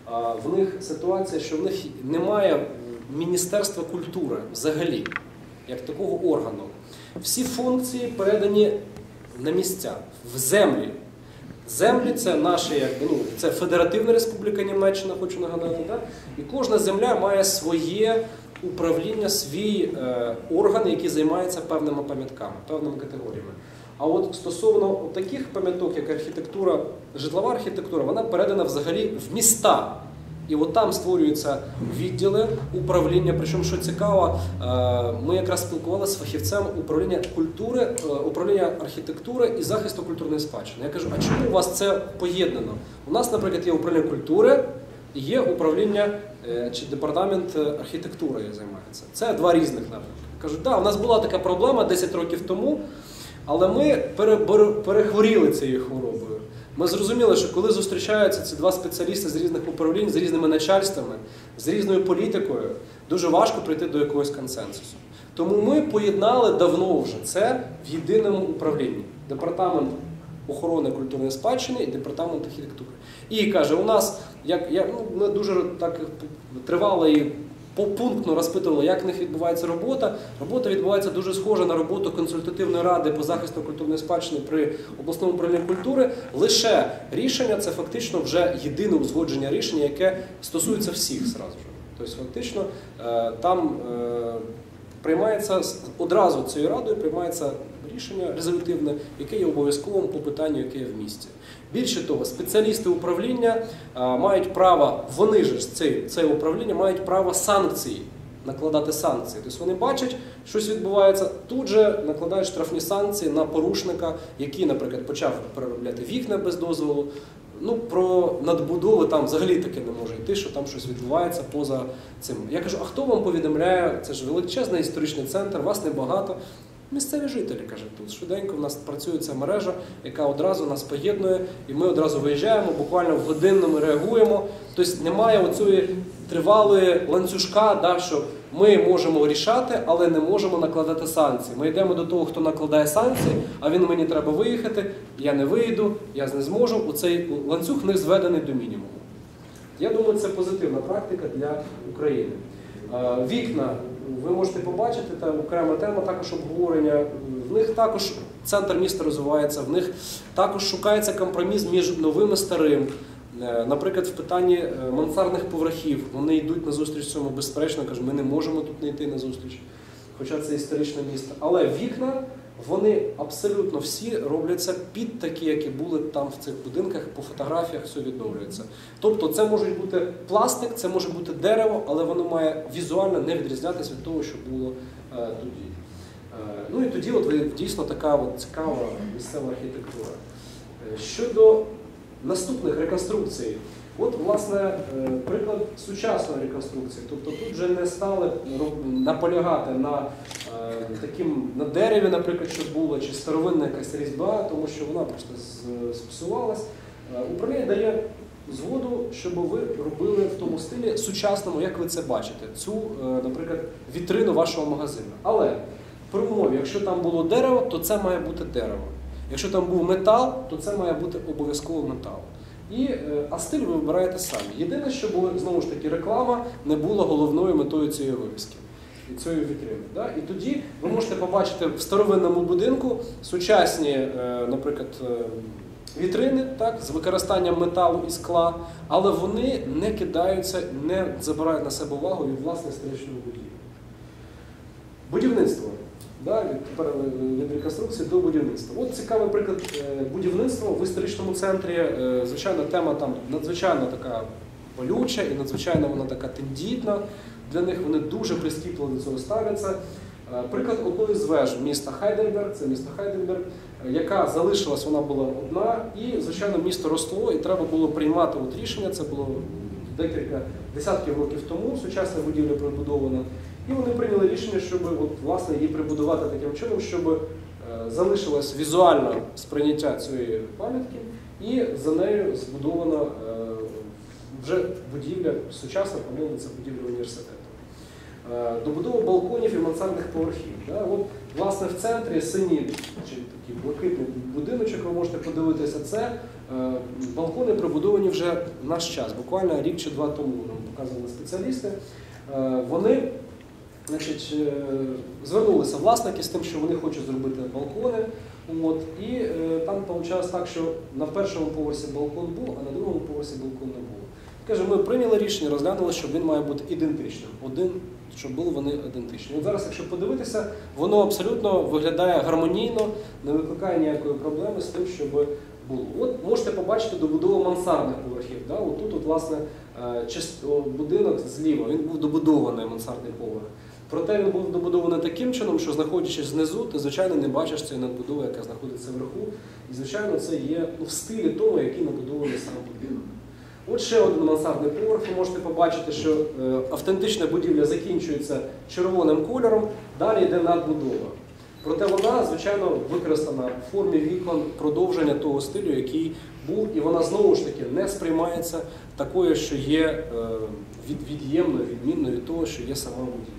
в них ситуація, що в них немає Міністерства культури взагалі, як такого органу. Всі функції передані на місця, в землі. Землі – це наші, якби, ну, це Федеративна Республіка Німеччина, хочу нагадати, да? І кожна земля має своє управління, свій е, орган, який займається певними пам'ятками, певними категоріями. А от стосовно таких пам'яток, як архітектура, житлова архітектура, вона передана взагалі в міста. І от там створюються відділи управління. Причому, що цікаво, ми якраз спілкувалися з фахівцем управління культури, управління архітектури і захисту культурної спадщини. Я кажу, а чому у вас це поєднано? У нас, наприклад, є управління культури і є управління чи департамент архітектури займається. Це два різних напрямки. Кажуть, так, да, у нас була така проблема десять років тому, але ми перехворіли цією хворобою. Ми зрозуміли, що коли зустрічаються ці два спеціалісти з різних управлінь, з різними начальствами, з різною політикою, дуже важко прийти до якогось консенсусу. Тому ми поєднали давно вже це в єдиному управлінні. Департамент охорони культурної спадщини і департамент архітектури. І каже, у нас, як, як, ну, ми дуже так тривало і попунктно розпитували, як в них відбувається робота. Робота відбувається дуже схожа на роботу консультативної ради по захисту культурної спадщини при обласному управлінні культури. Лише рішення – це фактично вже єдине узгодження рішення, яке стосується всіх зразу ж. Тобто фактично там приймається, одразу цією радою приймається рішення резолютивне, яке є обов'язковим по питанню, яке є в місті. Більше того, спеціалісти управління а, мають право, вони ж це, це управління мають право санкції, накладати санкції. Тобто вони бачать, щось відбувається, тут же накладають штрафні санкції на порушника, який, наприклад, почав переробляти вікна без дозволу. Ну, про надбудови там взагалі таке не може йти, що там щось відбувається поза цим. Я кажу, а хто вам повідомляє? Це ж величезний історичний центр, вас небагато. Місцеві жителі, кажуть, тут швиденько в нас працює ця мережа, яка одразу нас поєднує, і ми одразу виїжджаємо, буквально в годину ми реагуємо. Тобто немає оцієї тривалої ланцюжка, да, що ми можемо рішати, але не можемо накладати санкції. Ми йдемо до того, хто накладає санкції, а він мені треба виїхати, я не виїду, я не зможу. Оцей ланцюг в них зведений до мінімуму. Я думаю, це позитивна практика для України. Вікна. Ви можете побачити, це окрема тема, також обговорення. В них також центр міста розвивається, в них також шукається компроміс між новим і старим. Наприклад, в питанні мансардних поверхів. Вони йдуть на зустріч цьому безперечно, кажуть, ми не можемо тут не йти на зустріч. хоча це історичне місто. Але вікна, вони абсолютно всі робляться під такі, які були там в цих будинках, по фотографіях все відновлюється. Тобто це може бути пластик, це може бути дерево, але воно має візуально не відрізнятися від того, що було е, тоді. Е, ну і тоді от дійсно така от цікава місцева архітектура. Е, щодо наступних реконструкцій, от, власне, приклад сучасної реконструкції. Тобто тут вже не стали наполягати на, е, таким, на дереві, наприклад, що було, чи старовинна якась різьба, тому що вона просто спсувалась. Е, управління дає згоду, щоб ви робили в тому стилі сучасному, як ви це бачите, цю, е, наприклад, вітрину вашого магазину. Але при умові, якщо там було дерево, то це має бути дерево. Якщо там був метал, то це має бути обов'язково метал. І, а стиль ви вибираєте самі. Єдине, що було, знову ж таки, реклама не була головною метою цієї вивіски, цієї вітрини. Да? І тоді ви можете побачити в старовинному будинку сучасні, наприклад, вітрини, так, з використанням металу і скла, але вони не кидаються, не забирають на себе увагу від власне історичної будівлі. Будівництво. Да, тепер від реконструкції до будівництва. От цікавий приклад будівництва в історичному центрі. Звичайно, тема там надзвичайно така болюча і надзвичайно вона така тендітна. Для них вони дуже прискіпливо до цього ставляться. Приклад одної з веж міста Хайдельберг, це місто Хайдельберг, яка залишилась, вона була одна, і, звичайно, місто росло, і треба було приймати от рішення, це було декілька десятків років тому, сучасна будівля прибудована. І вони прийняли рішення, щоб от, власне, її прибудувати таким чином, щоб е, залишилось візуальне сприйняття цієї пам'ятки, і за нею збудована е, вже будівля, сучасна, по-моєму, це будівля університету. Е, добудова балконів і мансардних поверхів. Да? От, власне, в центрі синій, чи такий блакитний будиночок, ви можете подивитися, це е, балкони прибудовані вже в наш час, буквально рік чи два тому, нам показували спеціалісти. Е, вони Значить, звернулися власники з тим, що вони хочуть зробити балкони. От, і е, там вийшло так, що на першому поверсі балкон був, а на другому поверсі балкон не було. Каже, ми прийняли рішення, розглянули, що він має бути ідентичним. Один, щоб були вони ідентичні. От зараз, якщо подивитися, воно абсолютно виглядає гармонійно, не викликає ніякої проблеми з тим, щоб було. От можете побачити добудову мансардних поверхів. Да? От тут, от, власне, будинок зліва, він був добудований, мансардний поверх. Проте він був добудований таким чином, що, знаходячись знизу, ти, звичайно, не бачиш цієї надбудови, яка знаходиться вверху. І, звичайно, це є ну, в стилі того, який набудований сам будинок. От ще один мансардний поверх. Ви можете побачити, що е, автентична будівля закінчується червоним кольором, далі йде надбудова. Проте вона, звичайно, використана в формі вікон продовження того стилю, який був, і вона знову ж таки не сприймається такою, що є е, від, від'ємною, відмінною від того, що є сама будівля.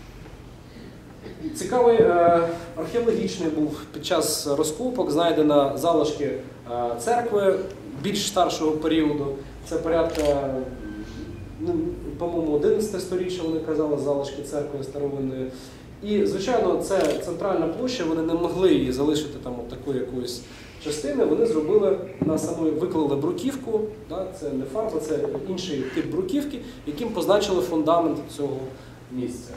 Цікавий е, археологічний був під час розкопок, знайдено залишки е, церкви більш старшого періоду. Це порядка, ну, по-моєму, одинадцяте сторіччя, вони казали, залишки церкви старовинної. І, звичайно, це центральна площа, вони не могли її залишити там от такої якоїсь частини, вони зробили на самої, виклали бруківку, да, це не фарба, це інший тип бруківки, яким позначили фундамент цього місця.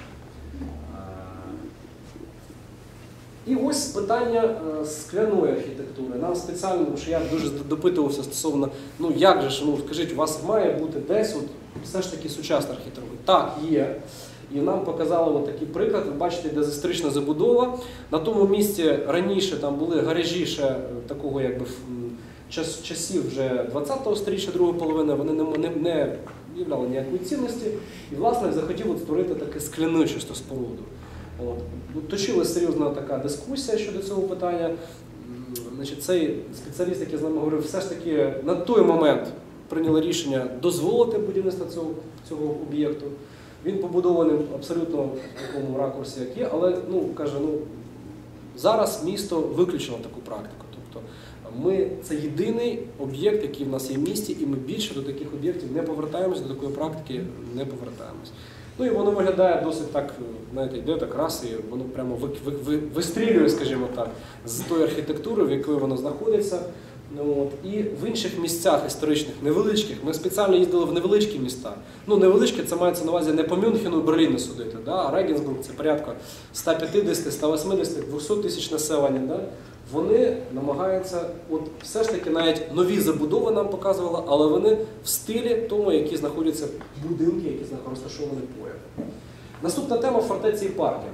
І ось питання скляної архітектури. Нам спеціально, тому що я дуже допитувався стосовно, ну як же ж, ну скажіть, у вас має бути десь от, все ж таки сучасна архітектура? Так, є. І нам показали от такий приклад, ви бачите, де історична забудова. На тому місці раніше там були гаражі ще такого якби час, часів вже двадцятого сторіччя, другої половини, вони не, не, не являли ніякої цінності. І власне захотів от створити таку скляну чисту споруду. От. Точилася серйозна така дискусія щодо цього питання. Значить, цей спеціаліст, який з нами говорив, все ж таки на той момент прийняли рішення дозволити будівництво цього, цього об'єкту. Він побудований абсолютно в такому ракурсі, як є, але ну, каже, ну, зараз місто виключило таку практику. Тобто ми, це єдиний об'єкт, який в нас є в місті, і ми більше до таких об'єктів не повертаємось, до такої практики не повертаємось. Ну і воно виглядає досить так, знаєте, йде так раз, і воно прямо ви, ви, ви, вистрілює, скажімо так, з тої архітектури, в якій воно знаходиться. Ну, от. І в інших місцях історичних, невеличких, ми спеціально їздили в невеличкі міста. Ну, невеличкі, це мається на увазі не по Мюнхену і Берліну судити, да? А Регенсбург це порядка сто п'ятдесят, сто вісімдесят, двісті тисяч населення. Да? Вони намагаються, от все ж таки навіть нові забудови нам показували, але вони в стилі тому, які знаходяться будинки, які розташовані поряд. Наступна тема – фортеці і парки.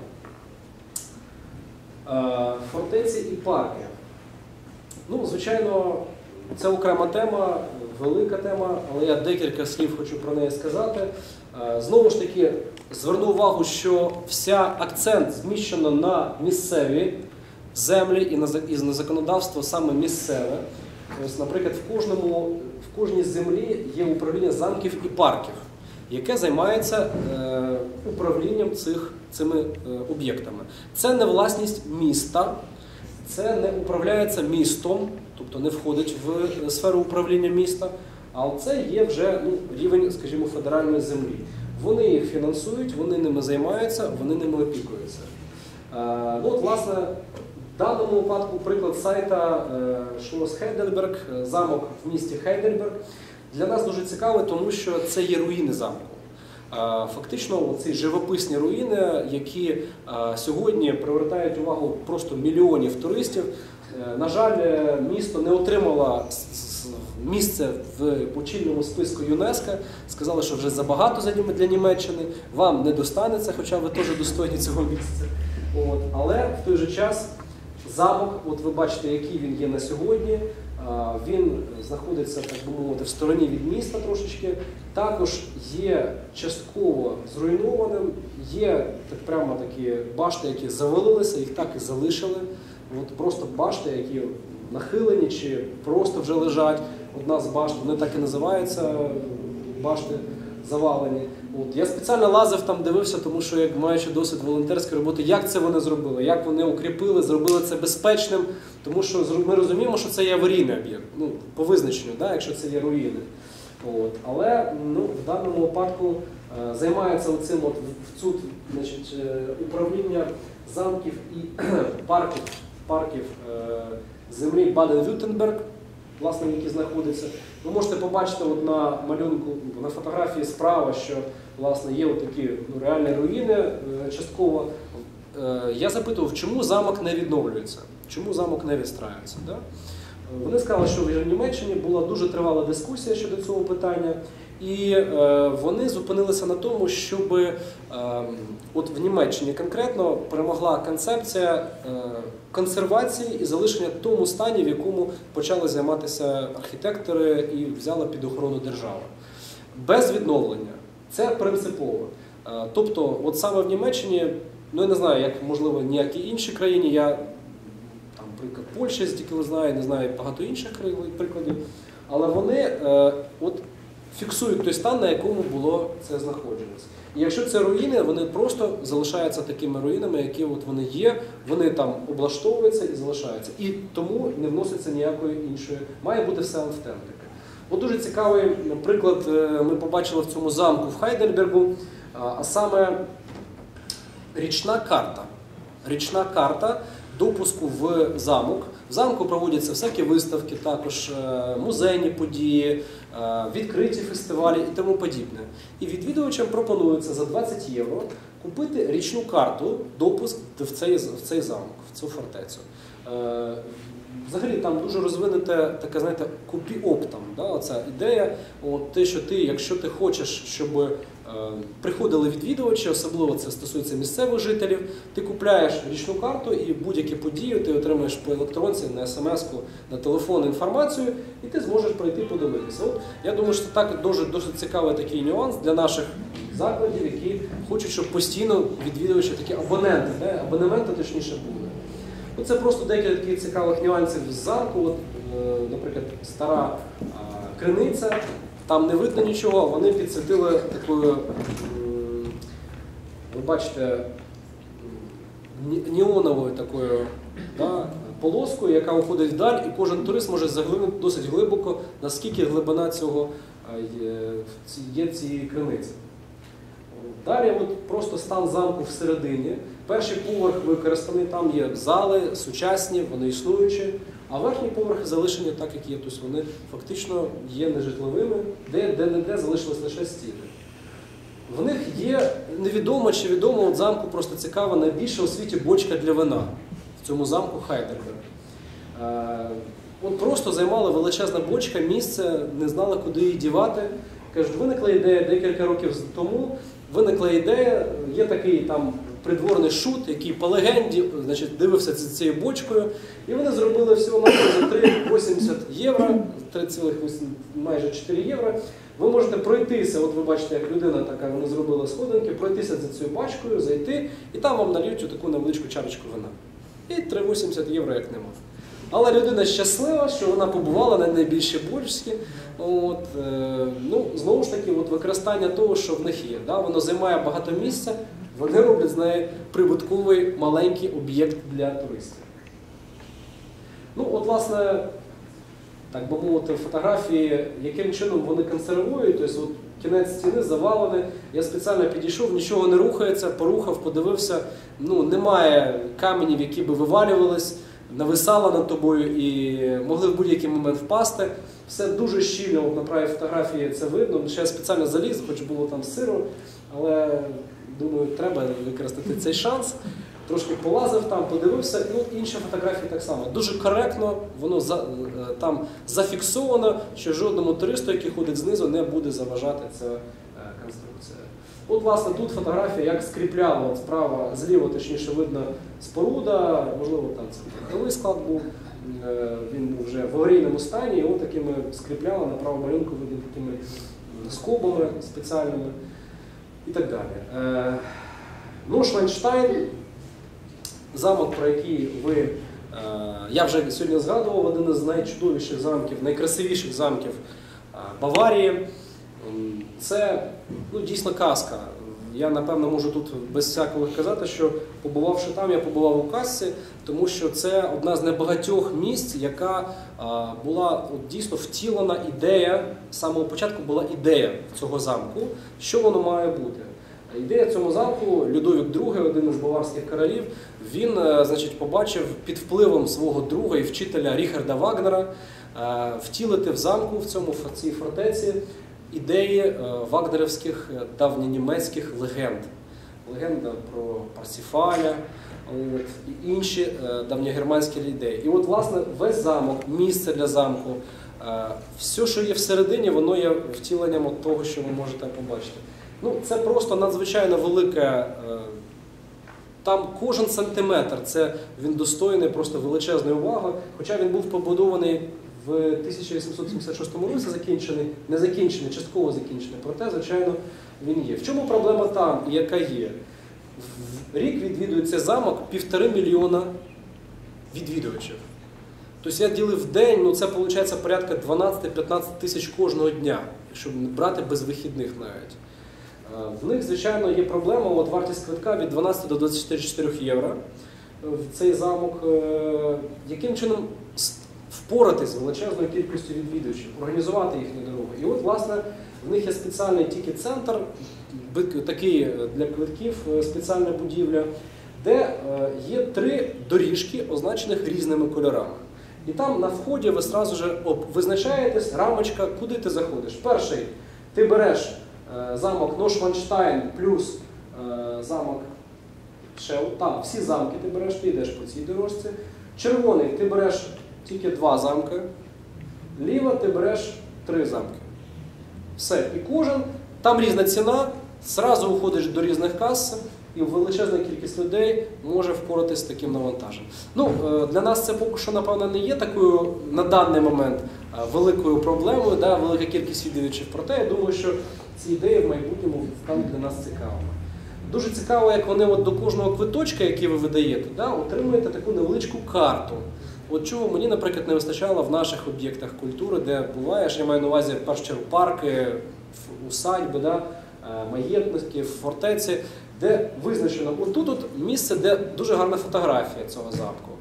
Фортеці і парки. Ну, звичайно, це окрема тема, велика тема, але я декілька слів хочу про неї сказати. Знову ж таки, зверну увагу, що вся акцент зміщено на місцеві землі і на, і на законодавство саме місцеве. Ось, наприклад, в, кожному, в кожній землі є управління замків і парків, яке займається е, управлінням цих, цими е, об'єктами. Це не власність міста, це не управляється містом, тобто не входить в сферу управління міста, а це є вже ну, рівень, скажімо, федеральної землі. Вони їх фінансують, вони ними займаються, вони ними опікуються. Е, ну, от, власне, в даному випадку приклад сайта Шлос Хейдельберг, замок в місті Хейдельберг, для нас дуже цікавий, тому що це є руїни замку. Фактично, ці живописні руїни, які сьогодні привертають увагу просто мільйонів туристів. На жаль, місто не отримало місце в очільному списку ЮНЕСКО. Сказали, що вже забагато для Німеччини, вам не достанеться, хоча ви теж достойні цього місця. От. Але в той же час замок, от ви бачите, який він є на сьогодні, він знаходиться, так би мовити, в стороні від міста трошечки, також є частково зруйнованим, є так прямо такі башти, які завалилися, їх так і залишили. От просто башти, які нахилені чи просто вже лежать. Одна з башт, вони так і називаються, башти завалені. От. Я спеціально лазив там, дивився, тому що, як маючи досвід волонтерської роботи, як це вони зробили, як вони укріпили, зробили це безпечним, тому що ми розуміємо, що це є аварійний об'єкт, ну, по визначенню, да, якщо це є руїни. От. Але ну, в даному випадку е, займається оцим от, в ЦУД, значить, е, управління замків і парків, парків е, землі Баден-Вюртемберг, власне, які знаходяться. Ви можете побачити от на малюнку, на фотографії справа, що власне, є от такі ну, реальні руїни е, частково. Е, я запитував, чому замок не відновлюється, чому замок не відстраюється. Да? Вони сказали, що в Німеччині була дуже тривала дискусія щодо цього питання, і е, вони зупинилися на тому, щоб е, от в Німеччині конкретно перемогла концепція е, консервації і залишення в тому стані, в якому почали займатися архітектори і взяла під охорону держава. Без відновлення. Це принципово. Е, тобто, от саме в Німеччині, ну я не знаю, як можливо ніякій іншій країні, я приклад Польщі, тільки ви знаєте, не знаю багато інших прикладів, але вони е, от, фіксують той стан, на якому було це знаходження. І якщо це руїни, вони просто залишаються такими руїнами, які от вони є, вони там облаштовуються і залишаються. І тому не вноситься ніякої іншої, має бути все автентика. От дуже цікавий приклад ми побачили в цьому замку в Хайдельбергу, а саме річна карта. Річна карта допуску в замок. В замку проводяться всякі виставки, також музейні події, відкриті фестивалі і тому подібне. І відвідувачам пропонується за двадцять євро купити річну карту, допуск в цей, в цей замок, в цю фортецю. Взагалі там дуже розвинута така, знаєте, купі-оптом, да, оця ідея, от, те, що ти, якщо ти хочеш, щоб е, приходили відвідувачі, особливо це стосується місцевих жителів, ти купляєш річну карту і будь-які події ти отримаєш по електронці, на смс-ку, на телефон інформацію, і ти зможеш прийти подивитися. От, я думаю, що так дуже, досить цікавий такий нюанс для наших закладів, які хочуть, щоб постійно відвідувачі, такі абоненти, да, абонементи точніше були. Це просто декілька таких цікавих нюансів з замку. От, наприклад, стара криниця, там не видно нічого, вони підсвітили такою, ви бачите, неоновою такою, да, полоскою, яка уходить вдаль, і кожен турист може заглибити досить глибоко, наскільки глибина цього є цієї криниці. Далі от просто стан замку всередині. Перший поверх використаний, там є зали сучасні, вони існуючі, а верхні поверхи залишені так, як є. Тобто вони фактично є нежитловими, де де-не-де залишились лише стіни. В них є, невідомо чи відомо, от замку просто цікава, найбільша у світі бочка для вина. В цьому замку Хайдельберг. От просто займала величезна бочка, місце, не знали, куди її дівати. Кажуть, виникла ідея декілька років тому, виникла ідея, є такий там придворний шут, який по легенді, значить, дивився цією бочкою, і вони зробили всього на за три цілих вісімдесят євро, три цілих майже чотири євро. Ви можете пройтися, от ви бачите, як людина така, вони зробили сходинки, пройтися за цією бачкою, зайти, і там вам нальють таку невеличку чарочку вина. І три цілих вісімдесят євро як нема. Але людина щаслива, що вона побувала на найбільшій бочці. От, е, ну, знову ж таки, от використання того, що в них є. Да? Воно займає багато місця, вони роблять з неї прибутковий маленький об'єкт для туристів. Ну, от, власне, так би мовити, фотографії, яким чином вони консервують, тобто от, кінець стіни завалений, я спеціально підійшов, нічого не рухається, порухав, подивився, ну, немає каменів, які би вивалювались, нависала над тобою і могли в будь-який момент впасти. Все дуже щільно, от на правій фотографії це видно. Ще я спеціально заліз, хоч було там сиро, але думаю, треба використати цей шанс. Трошки полазив там, подивився, і от інші фотографії так само. Дуже коректно, воно за, там зафіксовано, що жодному туристу, який ходить знизу, не буде заважати ця конструкція. От, власне, тут фотографія, як скріпляла, от справа, зліва, точніше, видно споруда, можливо, там це новий склад був, він був вже в аварійному стані, і от такими скріпляла, на правому малюнку видно такими скобами спеціальними і так далі. Нойшвальдштайн, замок, про який ви, я вже сьогодні згадував, один із найчудовіших замків, найкрасивіших замків Баварії. Це, ну, дійсно казка. Я, напевно, можу тут без всякого казати, що побувавши там, я побував у казці, тому що це одна з небагатьох місць, яка а, була от, дійсно втілена ідея, з самого початку була ідея цього замку, що воно має бути. Ідея цього замку, Людовік другий, один із баварських королів, він, значить, побачив під впливом свого друга і вчителя Ріхарда Вагнера а, втілити в замку, в цьому, в цій фортеці, ідеї вагнерівських давньонімецьких легенд. Легенда про Парсіфаля, от, і інші давньогерманські ідеї. І от, власне, весь замок, місце для замку, все, що є всередині, воно є втіленням от того, що ви можете побачити. Ну, це просто надзвичайно велике, там кожен сантиметр, це він достойний просто величезної уваги, хоча він був побудований в тисяча вісімсот сімдесят шостому році закінчений, не закінчений, частково закінчений, проте, звичайно, він є. В чому проблема там і яка є? В рік відвідується замок півтори мільйона відвідувачів. Тобто я ділив в день, ну це виходить порядка дванадцять-п'ятнадцять тисяч кожного дня, якщо брати без вихідних навіть. В них, звичайно, є проблема, от вартість квитка від дванадцяти до двадцяти чотирьох євро в цей замок. Яким чином впоратись з величезною кількістю відвідувачів, організувати їхні дороги. І от, власне, в них є спеціальний тільки-центр, такий для квитків спеціальна будівля, де є три доріжки, означених різними кольорами. І там на вході ви одразу ж визначаєтесь, рамочка, куди ти заходиш. Перший, ти береш замок Нойшвальдштайн плюс замок Шел, там всі замки ти береш, ти йдеш по цій дорожці. Червоний, ти береш тільки два замки, ліва ти береш три замки. Все. І кожен, там різна ціна, зразу уходиш до різних кас, і величезна кількість людей може впоратись з таким навантажем. Ну, для нас це поки що, напевно, не є такою, на даний момент, великою проблемою, да, велика кількість відвідувачів. Проте, я думаю, що ці ідеї в майбутньому стануть для нас цікавими. Дуже цікаво, як вони от до кожного квиточка, який ви видаєте, да, отримуєте таку невеличку карту. От чого мені, наприклад, не вистачало в наших об'єктах культури, де буваєш, я маю на увазі, в першу чергу, парки, усадьби, да, маєтники, фортеці, де визначено, отут от місце, де дуже гарна фотографія цього замку.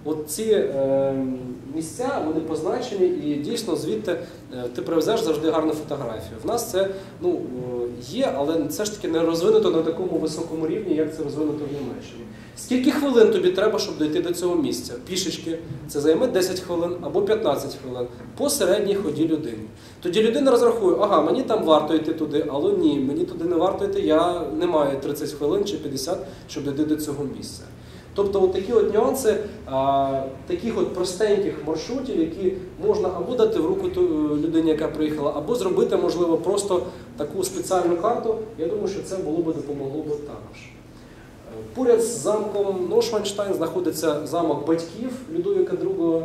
От ці е, місця, вони позначені і дійсно звідти е, ти привезеш завжди гарну фотографію. В нас це ну, є, але це ж таки не розвинуто на такому високому рівні, як це розвинуто в Німеччині. Скільки хвилин тобі треба, щоб дойти до цього місця? Пішечки. Це займе десять хвилин або п'ятнадцять хвилин по середній ході людини. Тоді людина розрахує, ага, мені там варто йти туди, але ні, мені туди не варто йти, я не маю тридцять хвилин чи п'ятдесят, щоб дійти до цього місця. Тобто от такі от нюанси а, таких от простеньких маршрутів, які можна або дати в руку ту людині, яка приїхала, або зробити, можливо, просто таку спеціальну карту. Я думаю, що це було б допомогло б також. Поряд з замком Нойшванштайн знаходиться замок батьків Людовіка другого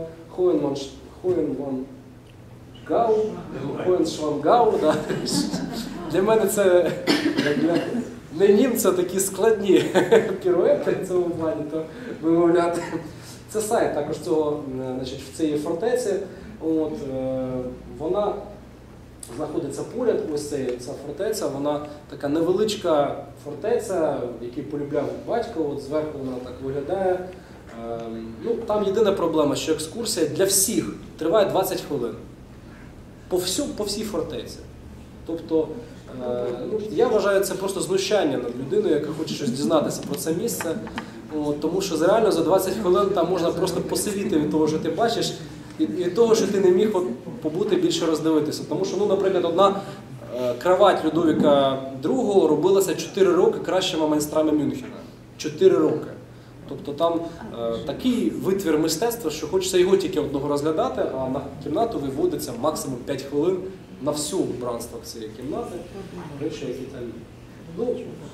Хоєнван-Гау, Хоєншвангау. Да. Для мене це для не німця такі складні піруети в цьому плані, то вимовляти. Це сайт також цього, значить, в цій фортеці. От, е, вона знаходиться поряд, ось ця, ця фортеця, вона така невеличка фортеця, яку полюбляв батько, от зверху вона так виглядає. Е, ну, там єдина проблема, що екскурсія для всіх триває двадцять хвилин. По, всю, по всій фортеці. Тобто, е, ну, я вважаю, це просто знущання над людиною, яка хоче щось дізнатися про це місце. От, тому що реально за двадцять хвилин там можна просто посивіти від того, що ти бачиш, і від того, що ти не міг от, побути більше роздивитися. Тому що, ну, наприклад, одна е, кровать Людовіка другого робилася чотири роки кращими майстрами Мюнхена. чотири роки. Тобто там е, такий витвір мистецтва, що хочеться його тільки одного розглядати, а на кімнату виводиться максимум п'ять хвилин на всю убранство цієї кімнати. Речі, які там. Ну,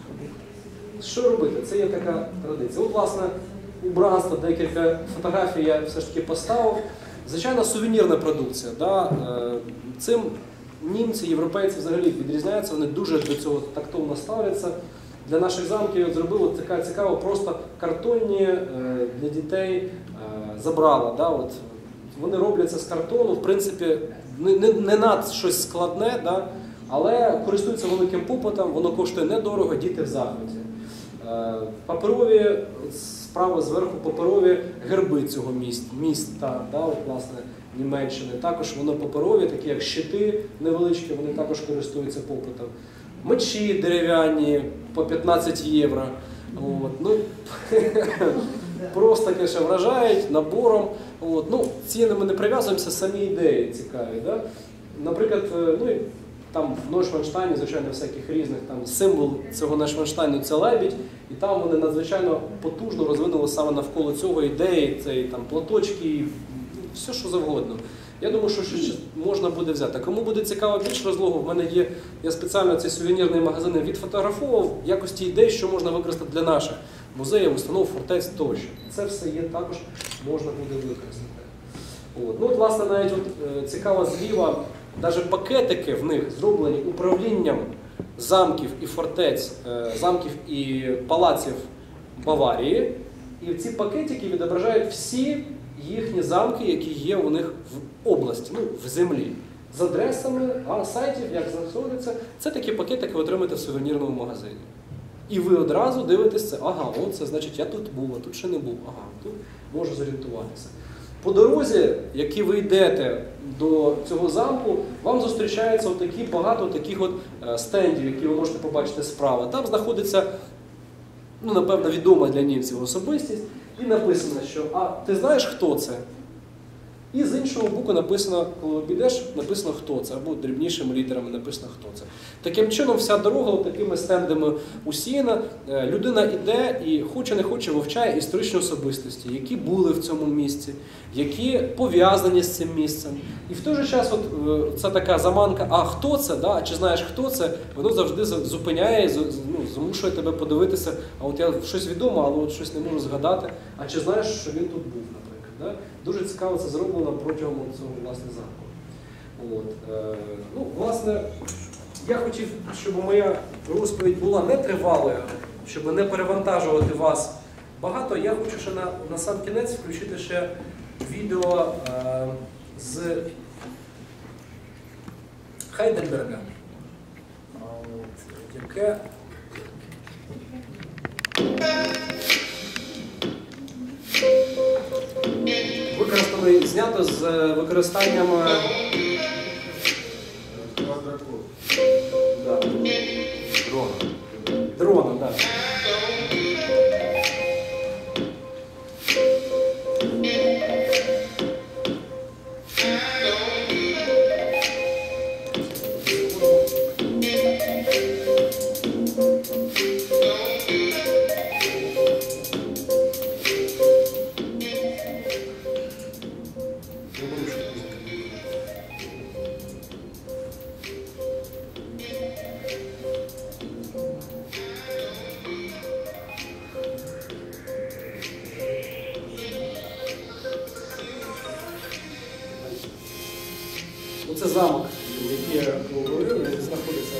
що робити? Це є така традиція. От, власне, убранство, декілька фотографій я все ж таки поставив. Звичайно, сувенірна продукція. Да? Цим німці, європейці взагалі відрізняються, вони дуже до цього тактовно ставляться. Для наших замків я зробив така цікава, просто картонні для дітей забрала. Да? От, вони робляться з картону, в принципі, не, не, не над щось складне, да? Але користуються великим попитом, воно коштує недорого, діти в захваті. Паперові, справа зверху паперові герби цього міст, міста, да, от, власне, Німеччини. Також воно паперові, такі як щити невеличкі, вони також користуються попитом. Мечі дерев'яні по п'ятнадцять євро. От, ну, просто, звісно, вражають набором. От, ну, ціни ми не прив'язуємося, самі ідеї цікаві. Да? Наприклад, ну, там в Нойшванштайні, звичайно, всяких різних, там символ цього Нойшванштайну – це лебідь, і там вони надзвичайно потужно розвинули саме навколо цього ідеї, цей там платочки, все що завгодно. Я думаю, що щось можна буде взяти. Кому буде цікаво більш розлогу, в мене є, я спеціально ці сувенірні магазини відфотографував в якості ідей, що можна використати для наших музеїв, установ, фортець тощо. Це все є, також можна буде використати. От. Ну, от, власне, навіть от, цікаво зліва, навіть пакетики в них зроблені управлінням замків і фортець, замків і палаців Баварії. І ці пакетики відображають всі їхні замки, які є у них в області, ну, в землі. З адресами, а сайтів, як знаходиться, це такі пакетики ви отримаєте в сувенірному магазині. І ви одразу дивитесь це, ага, о, це значить я тут був, а тут ще не був, ага, тут можу зорієнтуватися. По дорозі, які ви йдете до цього замку, вам зустрічаються отакі, багато таких от стендів, які ви можете побачити справа. Там знаходиться, ну, напевно, відома для німців особистість, і написано, що «А ти знаєш, хто це?» І з іншого боку написано, коли обійдеш, написано, хто це, або дрібнішими літерами написано, хто це. Таким чином, вся дорога такими стендами усіяна. Людина йде і хоче-не хоче вивчає історичні особистості, які були в цьому місці, які пов'язані з цим місцем. І в той же час от, це така заманка, а хто це, да? А чи знаєш, хто це, воно завжди зупиняє, ну, змушує тебе подивитися, а от я щось відомо, але от щось не можу згадати, а чи знаєш, що він тут був, наприклад. Да? Дуже цікаво це зроблено протягом цього, власне, замку. От. Е, ну, власне, я хотів, щоб моя розповідь була не тривалою, щоб не перевантажувати вас багато. Я хочу ще на, на сам кінець включити ще відео е, з Хайдельберга, от, яке Thank you. використаний, знято з е, використанням е, да, дрона. Дрона, так. Оце замок, який я говорив, він знаходиться.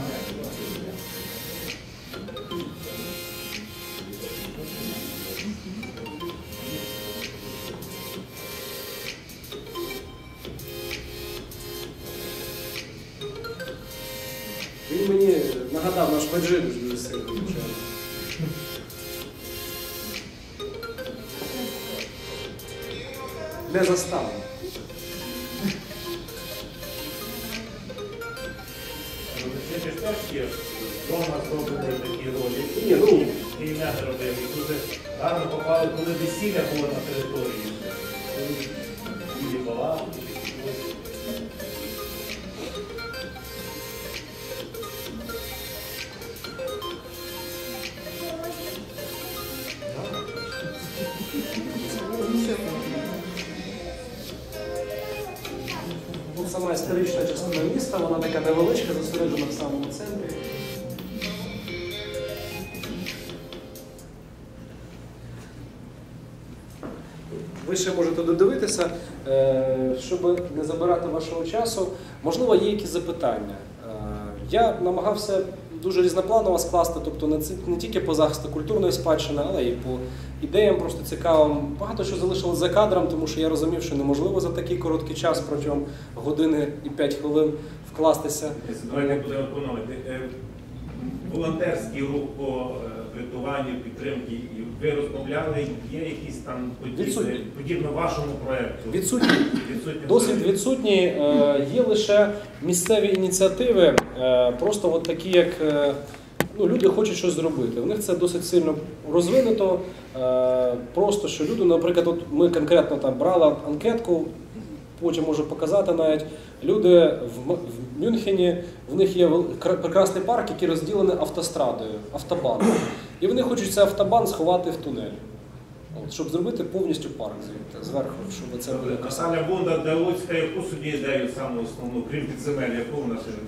Він мені нагадав наш Меджибіж дуже сильно. Не заставив. Це ж теж є вдома зроблені такі ролі. Ні, ну, І не робили. І дуже гарно попали, коли весілля було на території. І була. Тут сама історична частина міста, вона така невеличка, зосереджена в самому центрі. Ви ще можете додивитися, е, щоб не забирати вашого часу. Можливо, є якісь запитання. Е, Я намагався дуже різнопланово скласти, тобто не, ці- не тільки по захисту культурної спадщини, але і по ідеям просто цікавим. Багато що залишилось за кадром, тому що я розумів, що неможливо за такий короткий час протягом години і п'ять хвилин вкластися. Давайте будемо економити. Е, Волонтерський рух по е, врятуванню, підтримки. І ви розмовляли, є якісь там подібні, Відсутні. подібно вашому проєкту? Відсутні. Відсутні. Досвід відсутній, е, є лише місцеві ініціативи, е, просто от такі, як е, ну, люди хочуть щось зробити. У них це досить сильно розвинуто. Е, просто що люди, наприклад, от ми конкретно там брали анкетку, потім можу показати навіть. Люди в, М- в Мюнхені, в них є вел- кра- прекрасний парк, який розділений автострадою, автобаном. І вони хочуть цей автобан сховати в тунель. От, щоб зробити повністю парк звідти, зверху, щоб це було красиво. Наталя Бондар для Луцька, яку собі ідею саму основну, крім підземель, яку вона ще?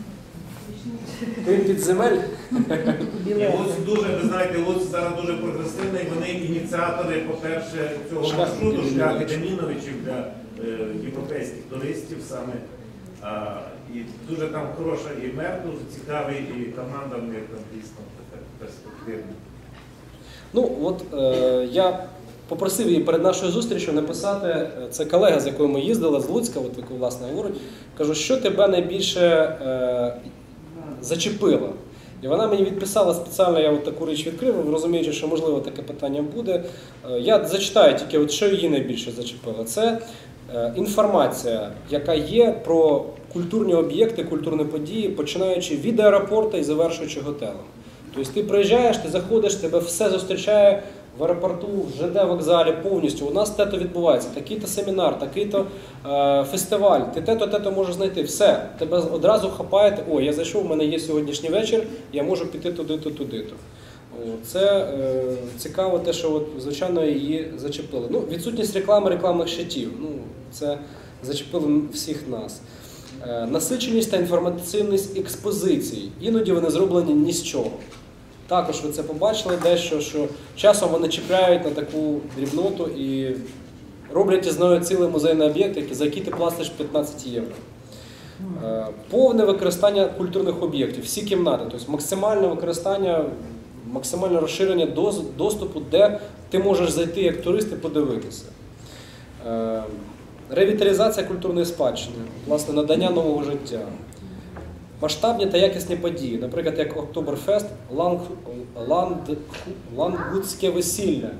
Крім підземель, І Луцьк дуже, ви знаєте, Луцьк зараз дуже прогресивний, вони ініціатори, по-перше, цього Шлях маршруту, шлях Деміновичів. Деміновичів для е, європейських туристів саме. А, і дуже там хороша і мер дуже цікавий, і команда в них там дійсно така перспективна. ну от е, я попросив її перед нашою зустрічю написати, е, це колега, з якою ми їздили, з Луцька, от яку власне говорить, кажу, що тебе найбільше е, зачепило. І вона мені відписала спеціально, я от таку річ відкрив, розуміючи, що можливо таке питання буде. Е, Я зачитаю тільки, от що її найбільше зачепило. Це е, інформація, яка є про культурні об'єкти, культурні події, починаючи від аеропорту і завершуючи готелем. Тобто ти приїжджаєш, ти заходиш, тебе все зустрічає в аеропорту, в ЖД вокзалі повністю. У нас те-то відбувається, такий-то семінар, такий-то е, фестиваль, ти те-то, те-то можеш знайти. Все, тебе одразу хапаєте, о, я зайшов, у мене є сьогоднішній вечір, я можу піти туди-то, туди-то. О, Це е, цікаво те, що от, звичайно її зачепили. Ну, відсутність реклами, рекламних щитів, ну, це зачепило всіх нас. Е, Насиченість та інформаційність експозицій. Іноді вони зроблені ні з чого. Також ви це побачили дещо, що часом вони чіпляють на таку дрібноту і роблять із нею цілий музейний об'єкт, за який ти платиш п'ятнадцять євро. Е, Повне використання культурних об'єктів, всі кімнати, тобто максимальне використання, максимальне розширення доз- доступу, де ти можеш зайти як турист і подивитися. Е, Ревіталізація культурної спадщини, власне, надання нового життя. Масштабні та якісні події, наприклад, як Октоберфест, Ланг, Ланд, Лангутське весілля.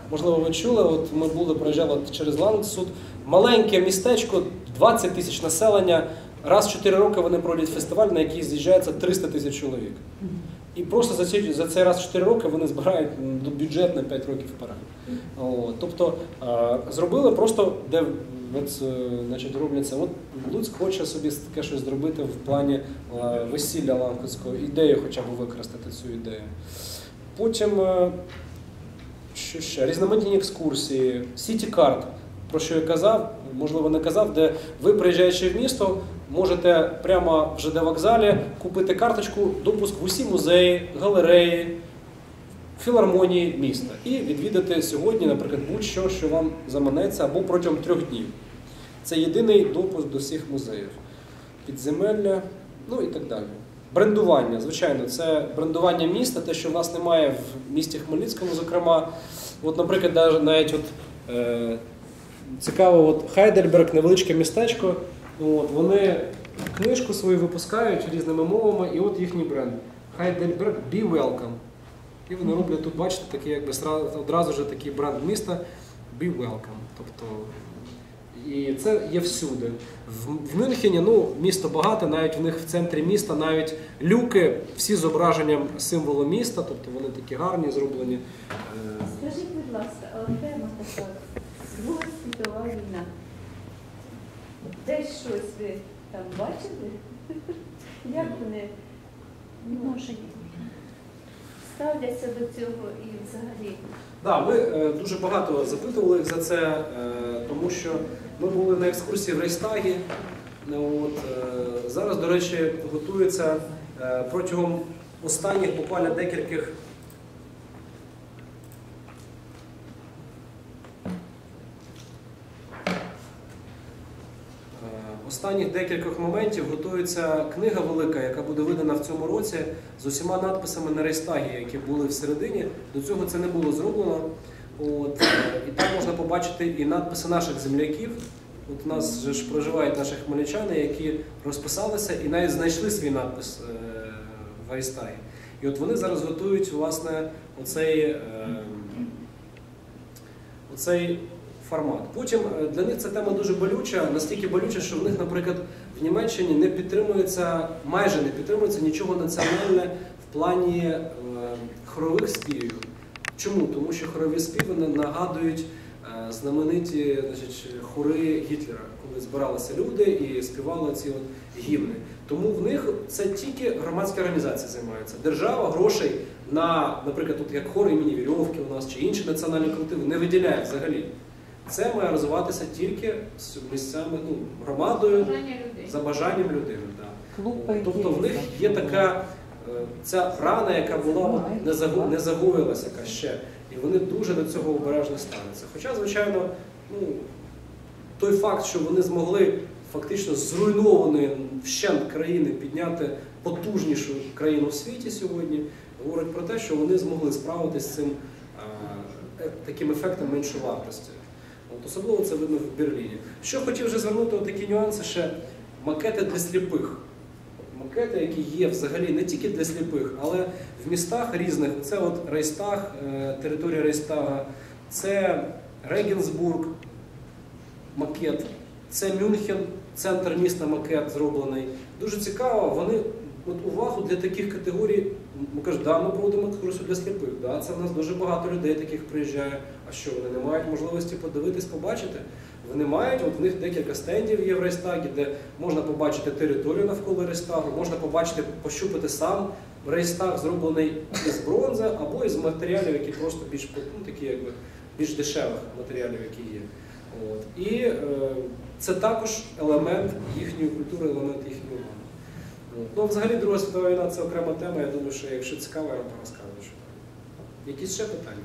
можливо, ви чули, от ми були, проїжджали через Ландсуд, маленьке містечко, двадцять тисяч населення, раз в чотири роки вони проводять фестиваль, на який з'їжджається триста тисяч чоловік. І просто за, ці, за цей раз в чотири роки вони збирають бюджет на п'ять років вперед. О, тобто е, зробили просто, де от, значить, робляться, от Луцьк хоче собі таке щось зробити в плані е, весілля Ланкутського, ідею хоча б використати цю ідею. Потім, е, що ще, різноманітні екскурсії, сіті-карт, про що я казав, можливо не казав, де ви, приїжджаючи в місто, можете прямо в ЖД вокзалі купити карточку, допуск в усі музеї, галереї, філармонії міста і відвідати сьогодні, наприклад, будь-що, що вам заманеться, або протягом трьох днів. Це єдиний допуск до всіх музеїв. Підземелля, ну і так далі. Брендування, звичайно, це брендування міста, те, що в нас немає в місті Хмельницькому, зокрема. От, наприклад, навіть от, е, цікаво, от Хайдельберг, невеличке містечко, от, вони книжку свою випускають різними мовами, і от їхній бренд. Heidelberg Be Welcome. І вони роблять тут, бачите, такий, якби одразу ж такий бренд міста Be Welcome. Тобто, і це є всюди. В, в Мюнхені, ну, місто багате, навіть в них в центрі міста, навіть люки, всі з зображенням символу міста, тобто вони такі гарні, зроблені. Скажіть, будь ласка, а тема така, Друга світова війна. Десь щось ви там бачили? Як вони відношення ставляться до цього і взагалі? Так, ми е, дуже багато запитували їх за це, е, тому що ми були на екскурсії в Рейхстагі. От, е, зараз, до речі, готується е, протягом останніх буквально декількох Останніх декількох моментів готується книга велика, яка буде видана в цьому році з усіма надписами на Рейхстагі, які були всередині. До цього це не було зроблено. От, і там можна побачити і надписи наших земляків. От у нас же ж проживають наші хмельничани, які розписалися і навіть знайшли свій надпис в Рейхстагі. І от вони зараз готують, власне, оцей, оцей формат. Потім для них ця тема дуже болюча, настільки болюча, що в них, наприклад, в Німеччині не підтримується, майже не підтримується нічого національне в плані е, хорових співів. Чому? Тому що хорові співи нагадують е, знамениті, значить, хори Гітлера, коли збиралися люди і співали ці от гімни. Тому в них це тільки громадські організації займаються. Держава грошей на, наприклад, тут як хор імені Вірьовки у нас чи інші національні колективи не виділяє взагалі. Це має розвиватися тільки з місцями, ну, громадою, за бажанням людини. Да. Тобто в них є така ця рана, яка була, не, загу, не загоїлася яка ще, і вони дуже до цього обережно ставляться. Хоча, звичайно, ну, той факт, що вони змогли фактично з зруйнованої вщент країни підняти потужнішу країну в світі сьогодні, говорить про те, що вони змогли справитися з цим а, таким ефектом меншовартості. От особливо це видно в Берліні. Що хотів вже звернути такі нюанси, ще макети для сліпих. Макети, які є взагалі не тільки для сліпих, але в містах різних. Це от Рейхстаг, територія Рейхстага, це Регенсбург, макет, це Мюнхен, центр міста макет зроблений. Дуже цікаво, вони от увагу для таких категорій, ми кажуть, да, ми проводимо екскурсію для сліпих, да, це в нас дуже багато людей таких приїжджає. А що, вони не мають можливості подивитись, побачити? Вони мають, от в них декілька стендів є в Рейхстагі, де можна побачити територію навколо Рейхстагу, можна побачити, пощупати сам Рейхстаг, зроблений із бронзи або із матеріалів, які просто більш, ну, такі, якби, більш дешевих матеріалів, які є. От. І е, це також елемент їхньої культури, елемент їхньої мови. Ну, взагалі, Друга світова війна – це окрема тема, я думаю, що якщо цікаво, я вам розкажу. Якісь ще питання?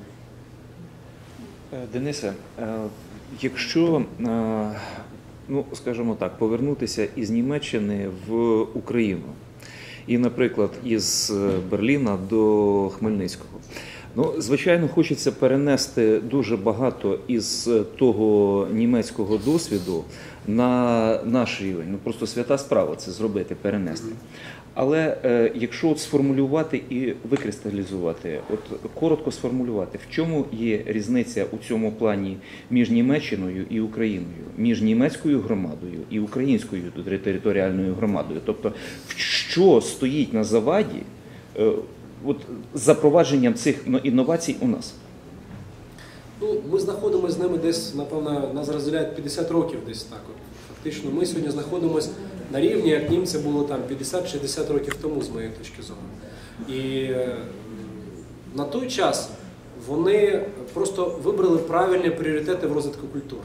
Денисе, якщо, ну, скажімо так, повернутися із Німеччини в Україну, і, наприклад, із Берліна до Хмельницького, Ну, звичайно, хочеться перенести дуже багато із того німецького досвіду на наш рівень. Ну, просто свята справа це зробити, перенести. Але е, якщо от сформулювати і викристалізувати, от коротко сформулювати, в чому є різниця у цьому плані між Німеччиною і Україною, між німецькою громадою і українською територіальною громадою? Тобто, що стоїть на заваді е, от, запровадженням цих інновацій у нас? Ну, ми знаходимося з ними десь, напевно, нас розділяють п'ятдесят років десь так. От. Фактично, ми сьогодні знаходимося на рівні, як німці було там п'ятдесят-шістдесят років тому, з моєї точки зору. І е, на той час вони просто вибрали правильні пріоритети в розвитку культури.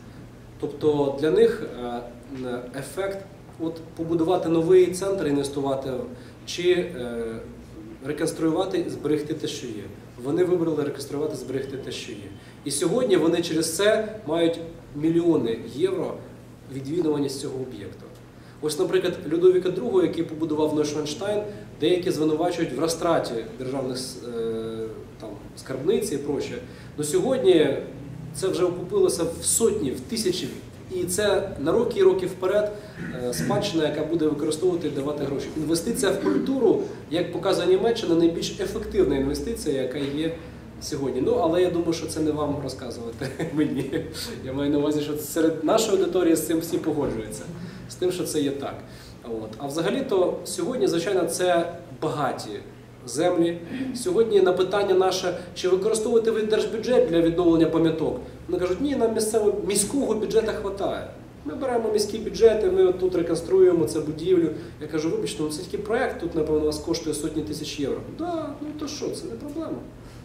Тобто для них е, ефект от, побудувати новий центр, інвестувати, чи е, реконструювати і зберегти те, що є. Вони вибрали реконструювати, зберегти те, що є. І сьогодні вони через це мають мільйони євро відвідуваність цього об'єкту. Ось, наприклад, Людовіка другого, який побудував Нойшванштайн, деякі звинувачують в розтраті державних е, там, скарбниць і проче. Но сьогодні це вже окупилося в сотні, в тисячі. І це на роки і роки вперед е, спадщина, яка буде використовувати і давати гроші. Інвестиція в культуру, як показує Німеччина, найбільш ефективна інвестиція, яка є сьогодні. Ну, але я думаю, що це не вам розказувати мені. Я маю на увазі, що серед нашої аудиторії з цим всі погоджуються. З тим, що це є так. От. А взагалі-то сьогодні, звичайно, це багаті землі. Сьогодні на питання наше, чи використовувати ви держбюджет для відновлення пам'яток? Вони кажуть, ні, нам місцевого міського бюджету вистачає. Ми беремо міські бюджети, ми тут реконструюємо це будівлю. Я кажу, вибачте, ну це такий проєкт, тут, напевно, у вас коштує сотні тисяч євро. Так, да, ну то що, це не проблема.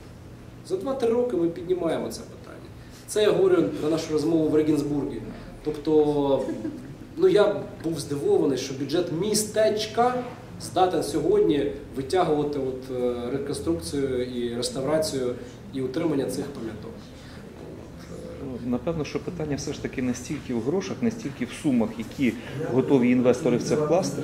За два-три роки ми піднімаємо це питання. Це я говорю на нашу розмову в Регенсбургі. Тобто, ну я був здивований, що бюджет містечка здатен сьогодні витягувати от реконструкцію і реставрацію і утримання цих пам'яток. Напевно, що питання все ж таки не стільки в грошах, не стільки в сумах, які готові інвестори в це вкласти.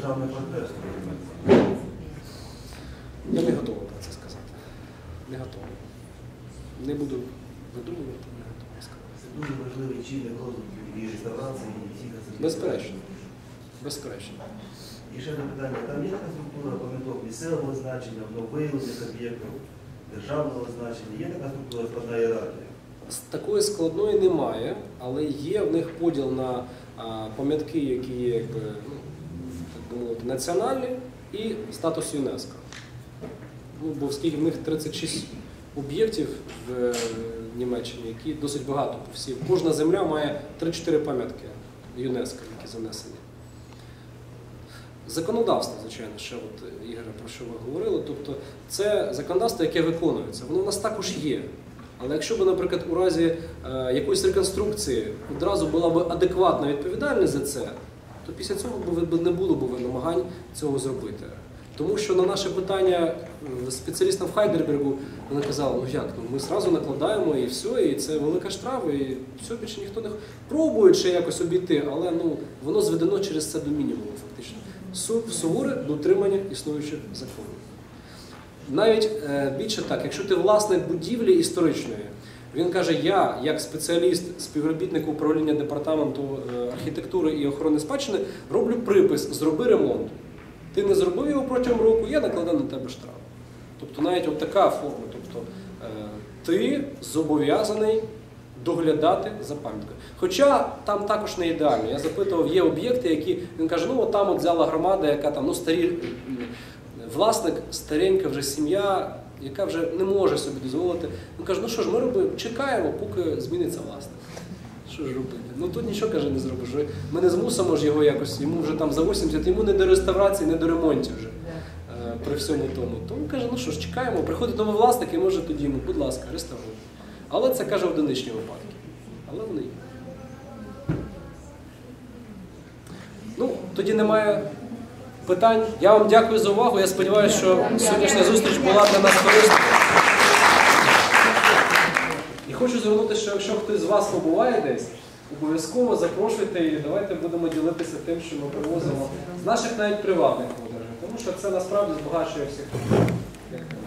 Я не готовий про це сказати. Не готовий. Не буду видумувати, не готовий сказати. Це дуже важливий чинник розвитку і реставрації, і всіх це. Безперечно. Безперечно. І ще одне питання. Там є така структура пам'яток місцевого значення, виявлених об'єктів, державного значення? Є така структура складна ієрархія? Такої складної немає, але є в них поділ на а, пам'ятки, які є якби, ну, так би мовити, національні, і статус ЮНЕСКО. Ну, бо оскільки в них тридцять шість об'єктів в Німеччині, які досить багато по всій. Кожна земля має три-чотири пам'ятки ЮНЕСКО, які занесені. Законодавство, звичайно, ще от, Ігоре, про що ви говорили, тобто це законодавство, яке виконується. Воно в нас також є. Але якщо б, наприклад, у разі е, якоїсь реконструкції одразу була б адекватна відповідальність за це, то після цього б не було б намагань цього зробити. Тому що на наше питання спеціалістам в Хайдельбергу вони казали, ну як, ну ми одразу накладаємо і все, і це велика штрафа, і все, більше ніхто не пробує ще якось обійти, але ну, воно зведено через це до мінімуму фактично. Суворе дотримання існуючих законів. Навіть е, більше так, якщо ти власник будівлі історичної, він каже, я, як спеціаліст, співробітник управління департаменту е, архітектури і охорони спадщини, роблю припис, зроби ремонт. Ти не зробив його протягом року, я накладаю на тебе штраф. Тобто навіть от така форма. Тобто е, ти зобов'язаний доглядати за пам'яткою. Хоча там також не ідеально. Я запитував, є об'єкти, які, він каже, ну от там от взяла громада, яка там, ну старі, власник, старенька вже сім'я, яка вже не може собі дозволити. Він каже, ну що ж, ми робимо, чекаємо, поки зміниться власник. Що ж робити? Ну тут нічого, каже, не зробиш. Ми не змусимо ж його якось, йому вже там за вісімдесят, йому не до реставрації, не до ремонтів вже. Е, при всьому тому. Тому каже, ну що ж, чекаємо, приходить новий власник і може тоді, ну, будь ласка, реставруй. Але це, каже, одиничні випадки. Але вони є. Ну, тоді немає питань. Я вам дякую за увагу. Я сподіваюся, що сьогоднішня зустріч була для нас корисною. І хочу звернутися, що якщо хтось з вас побуває десь, обов'язково запрошуйте і давайте будемо ділитися тим, що ми привозимо з наших навіть приватних подорожей. Тому що це насправді збагачує всіх.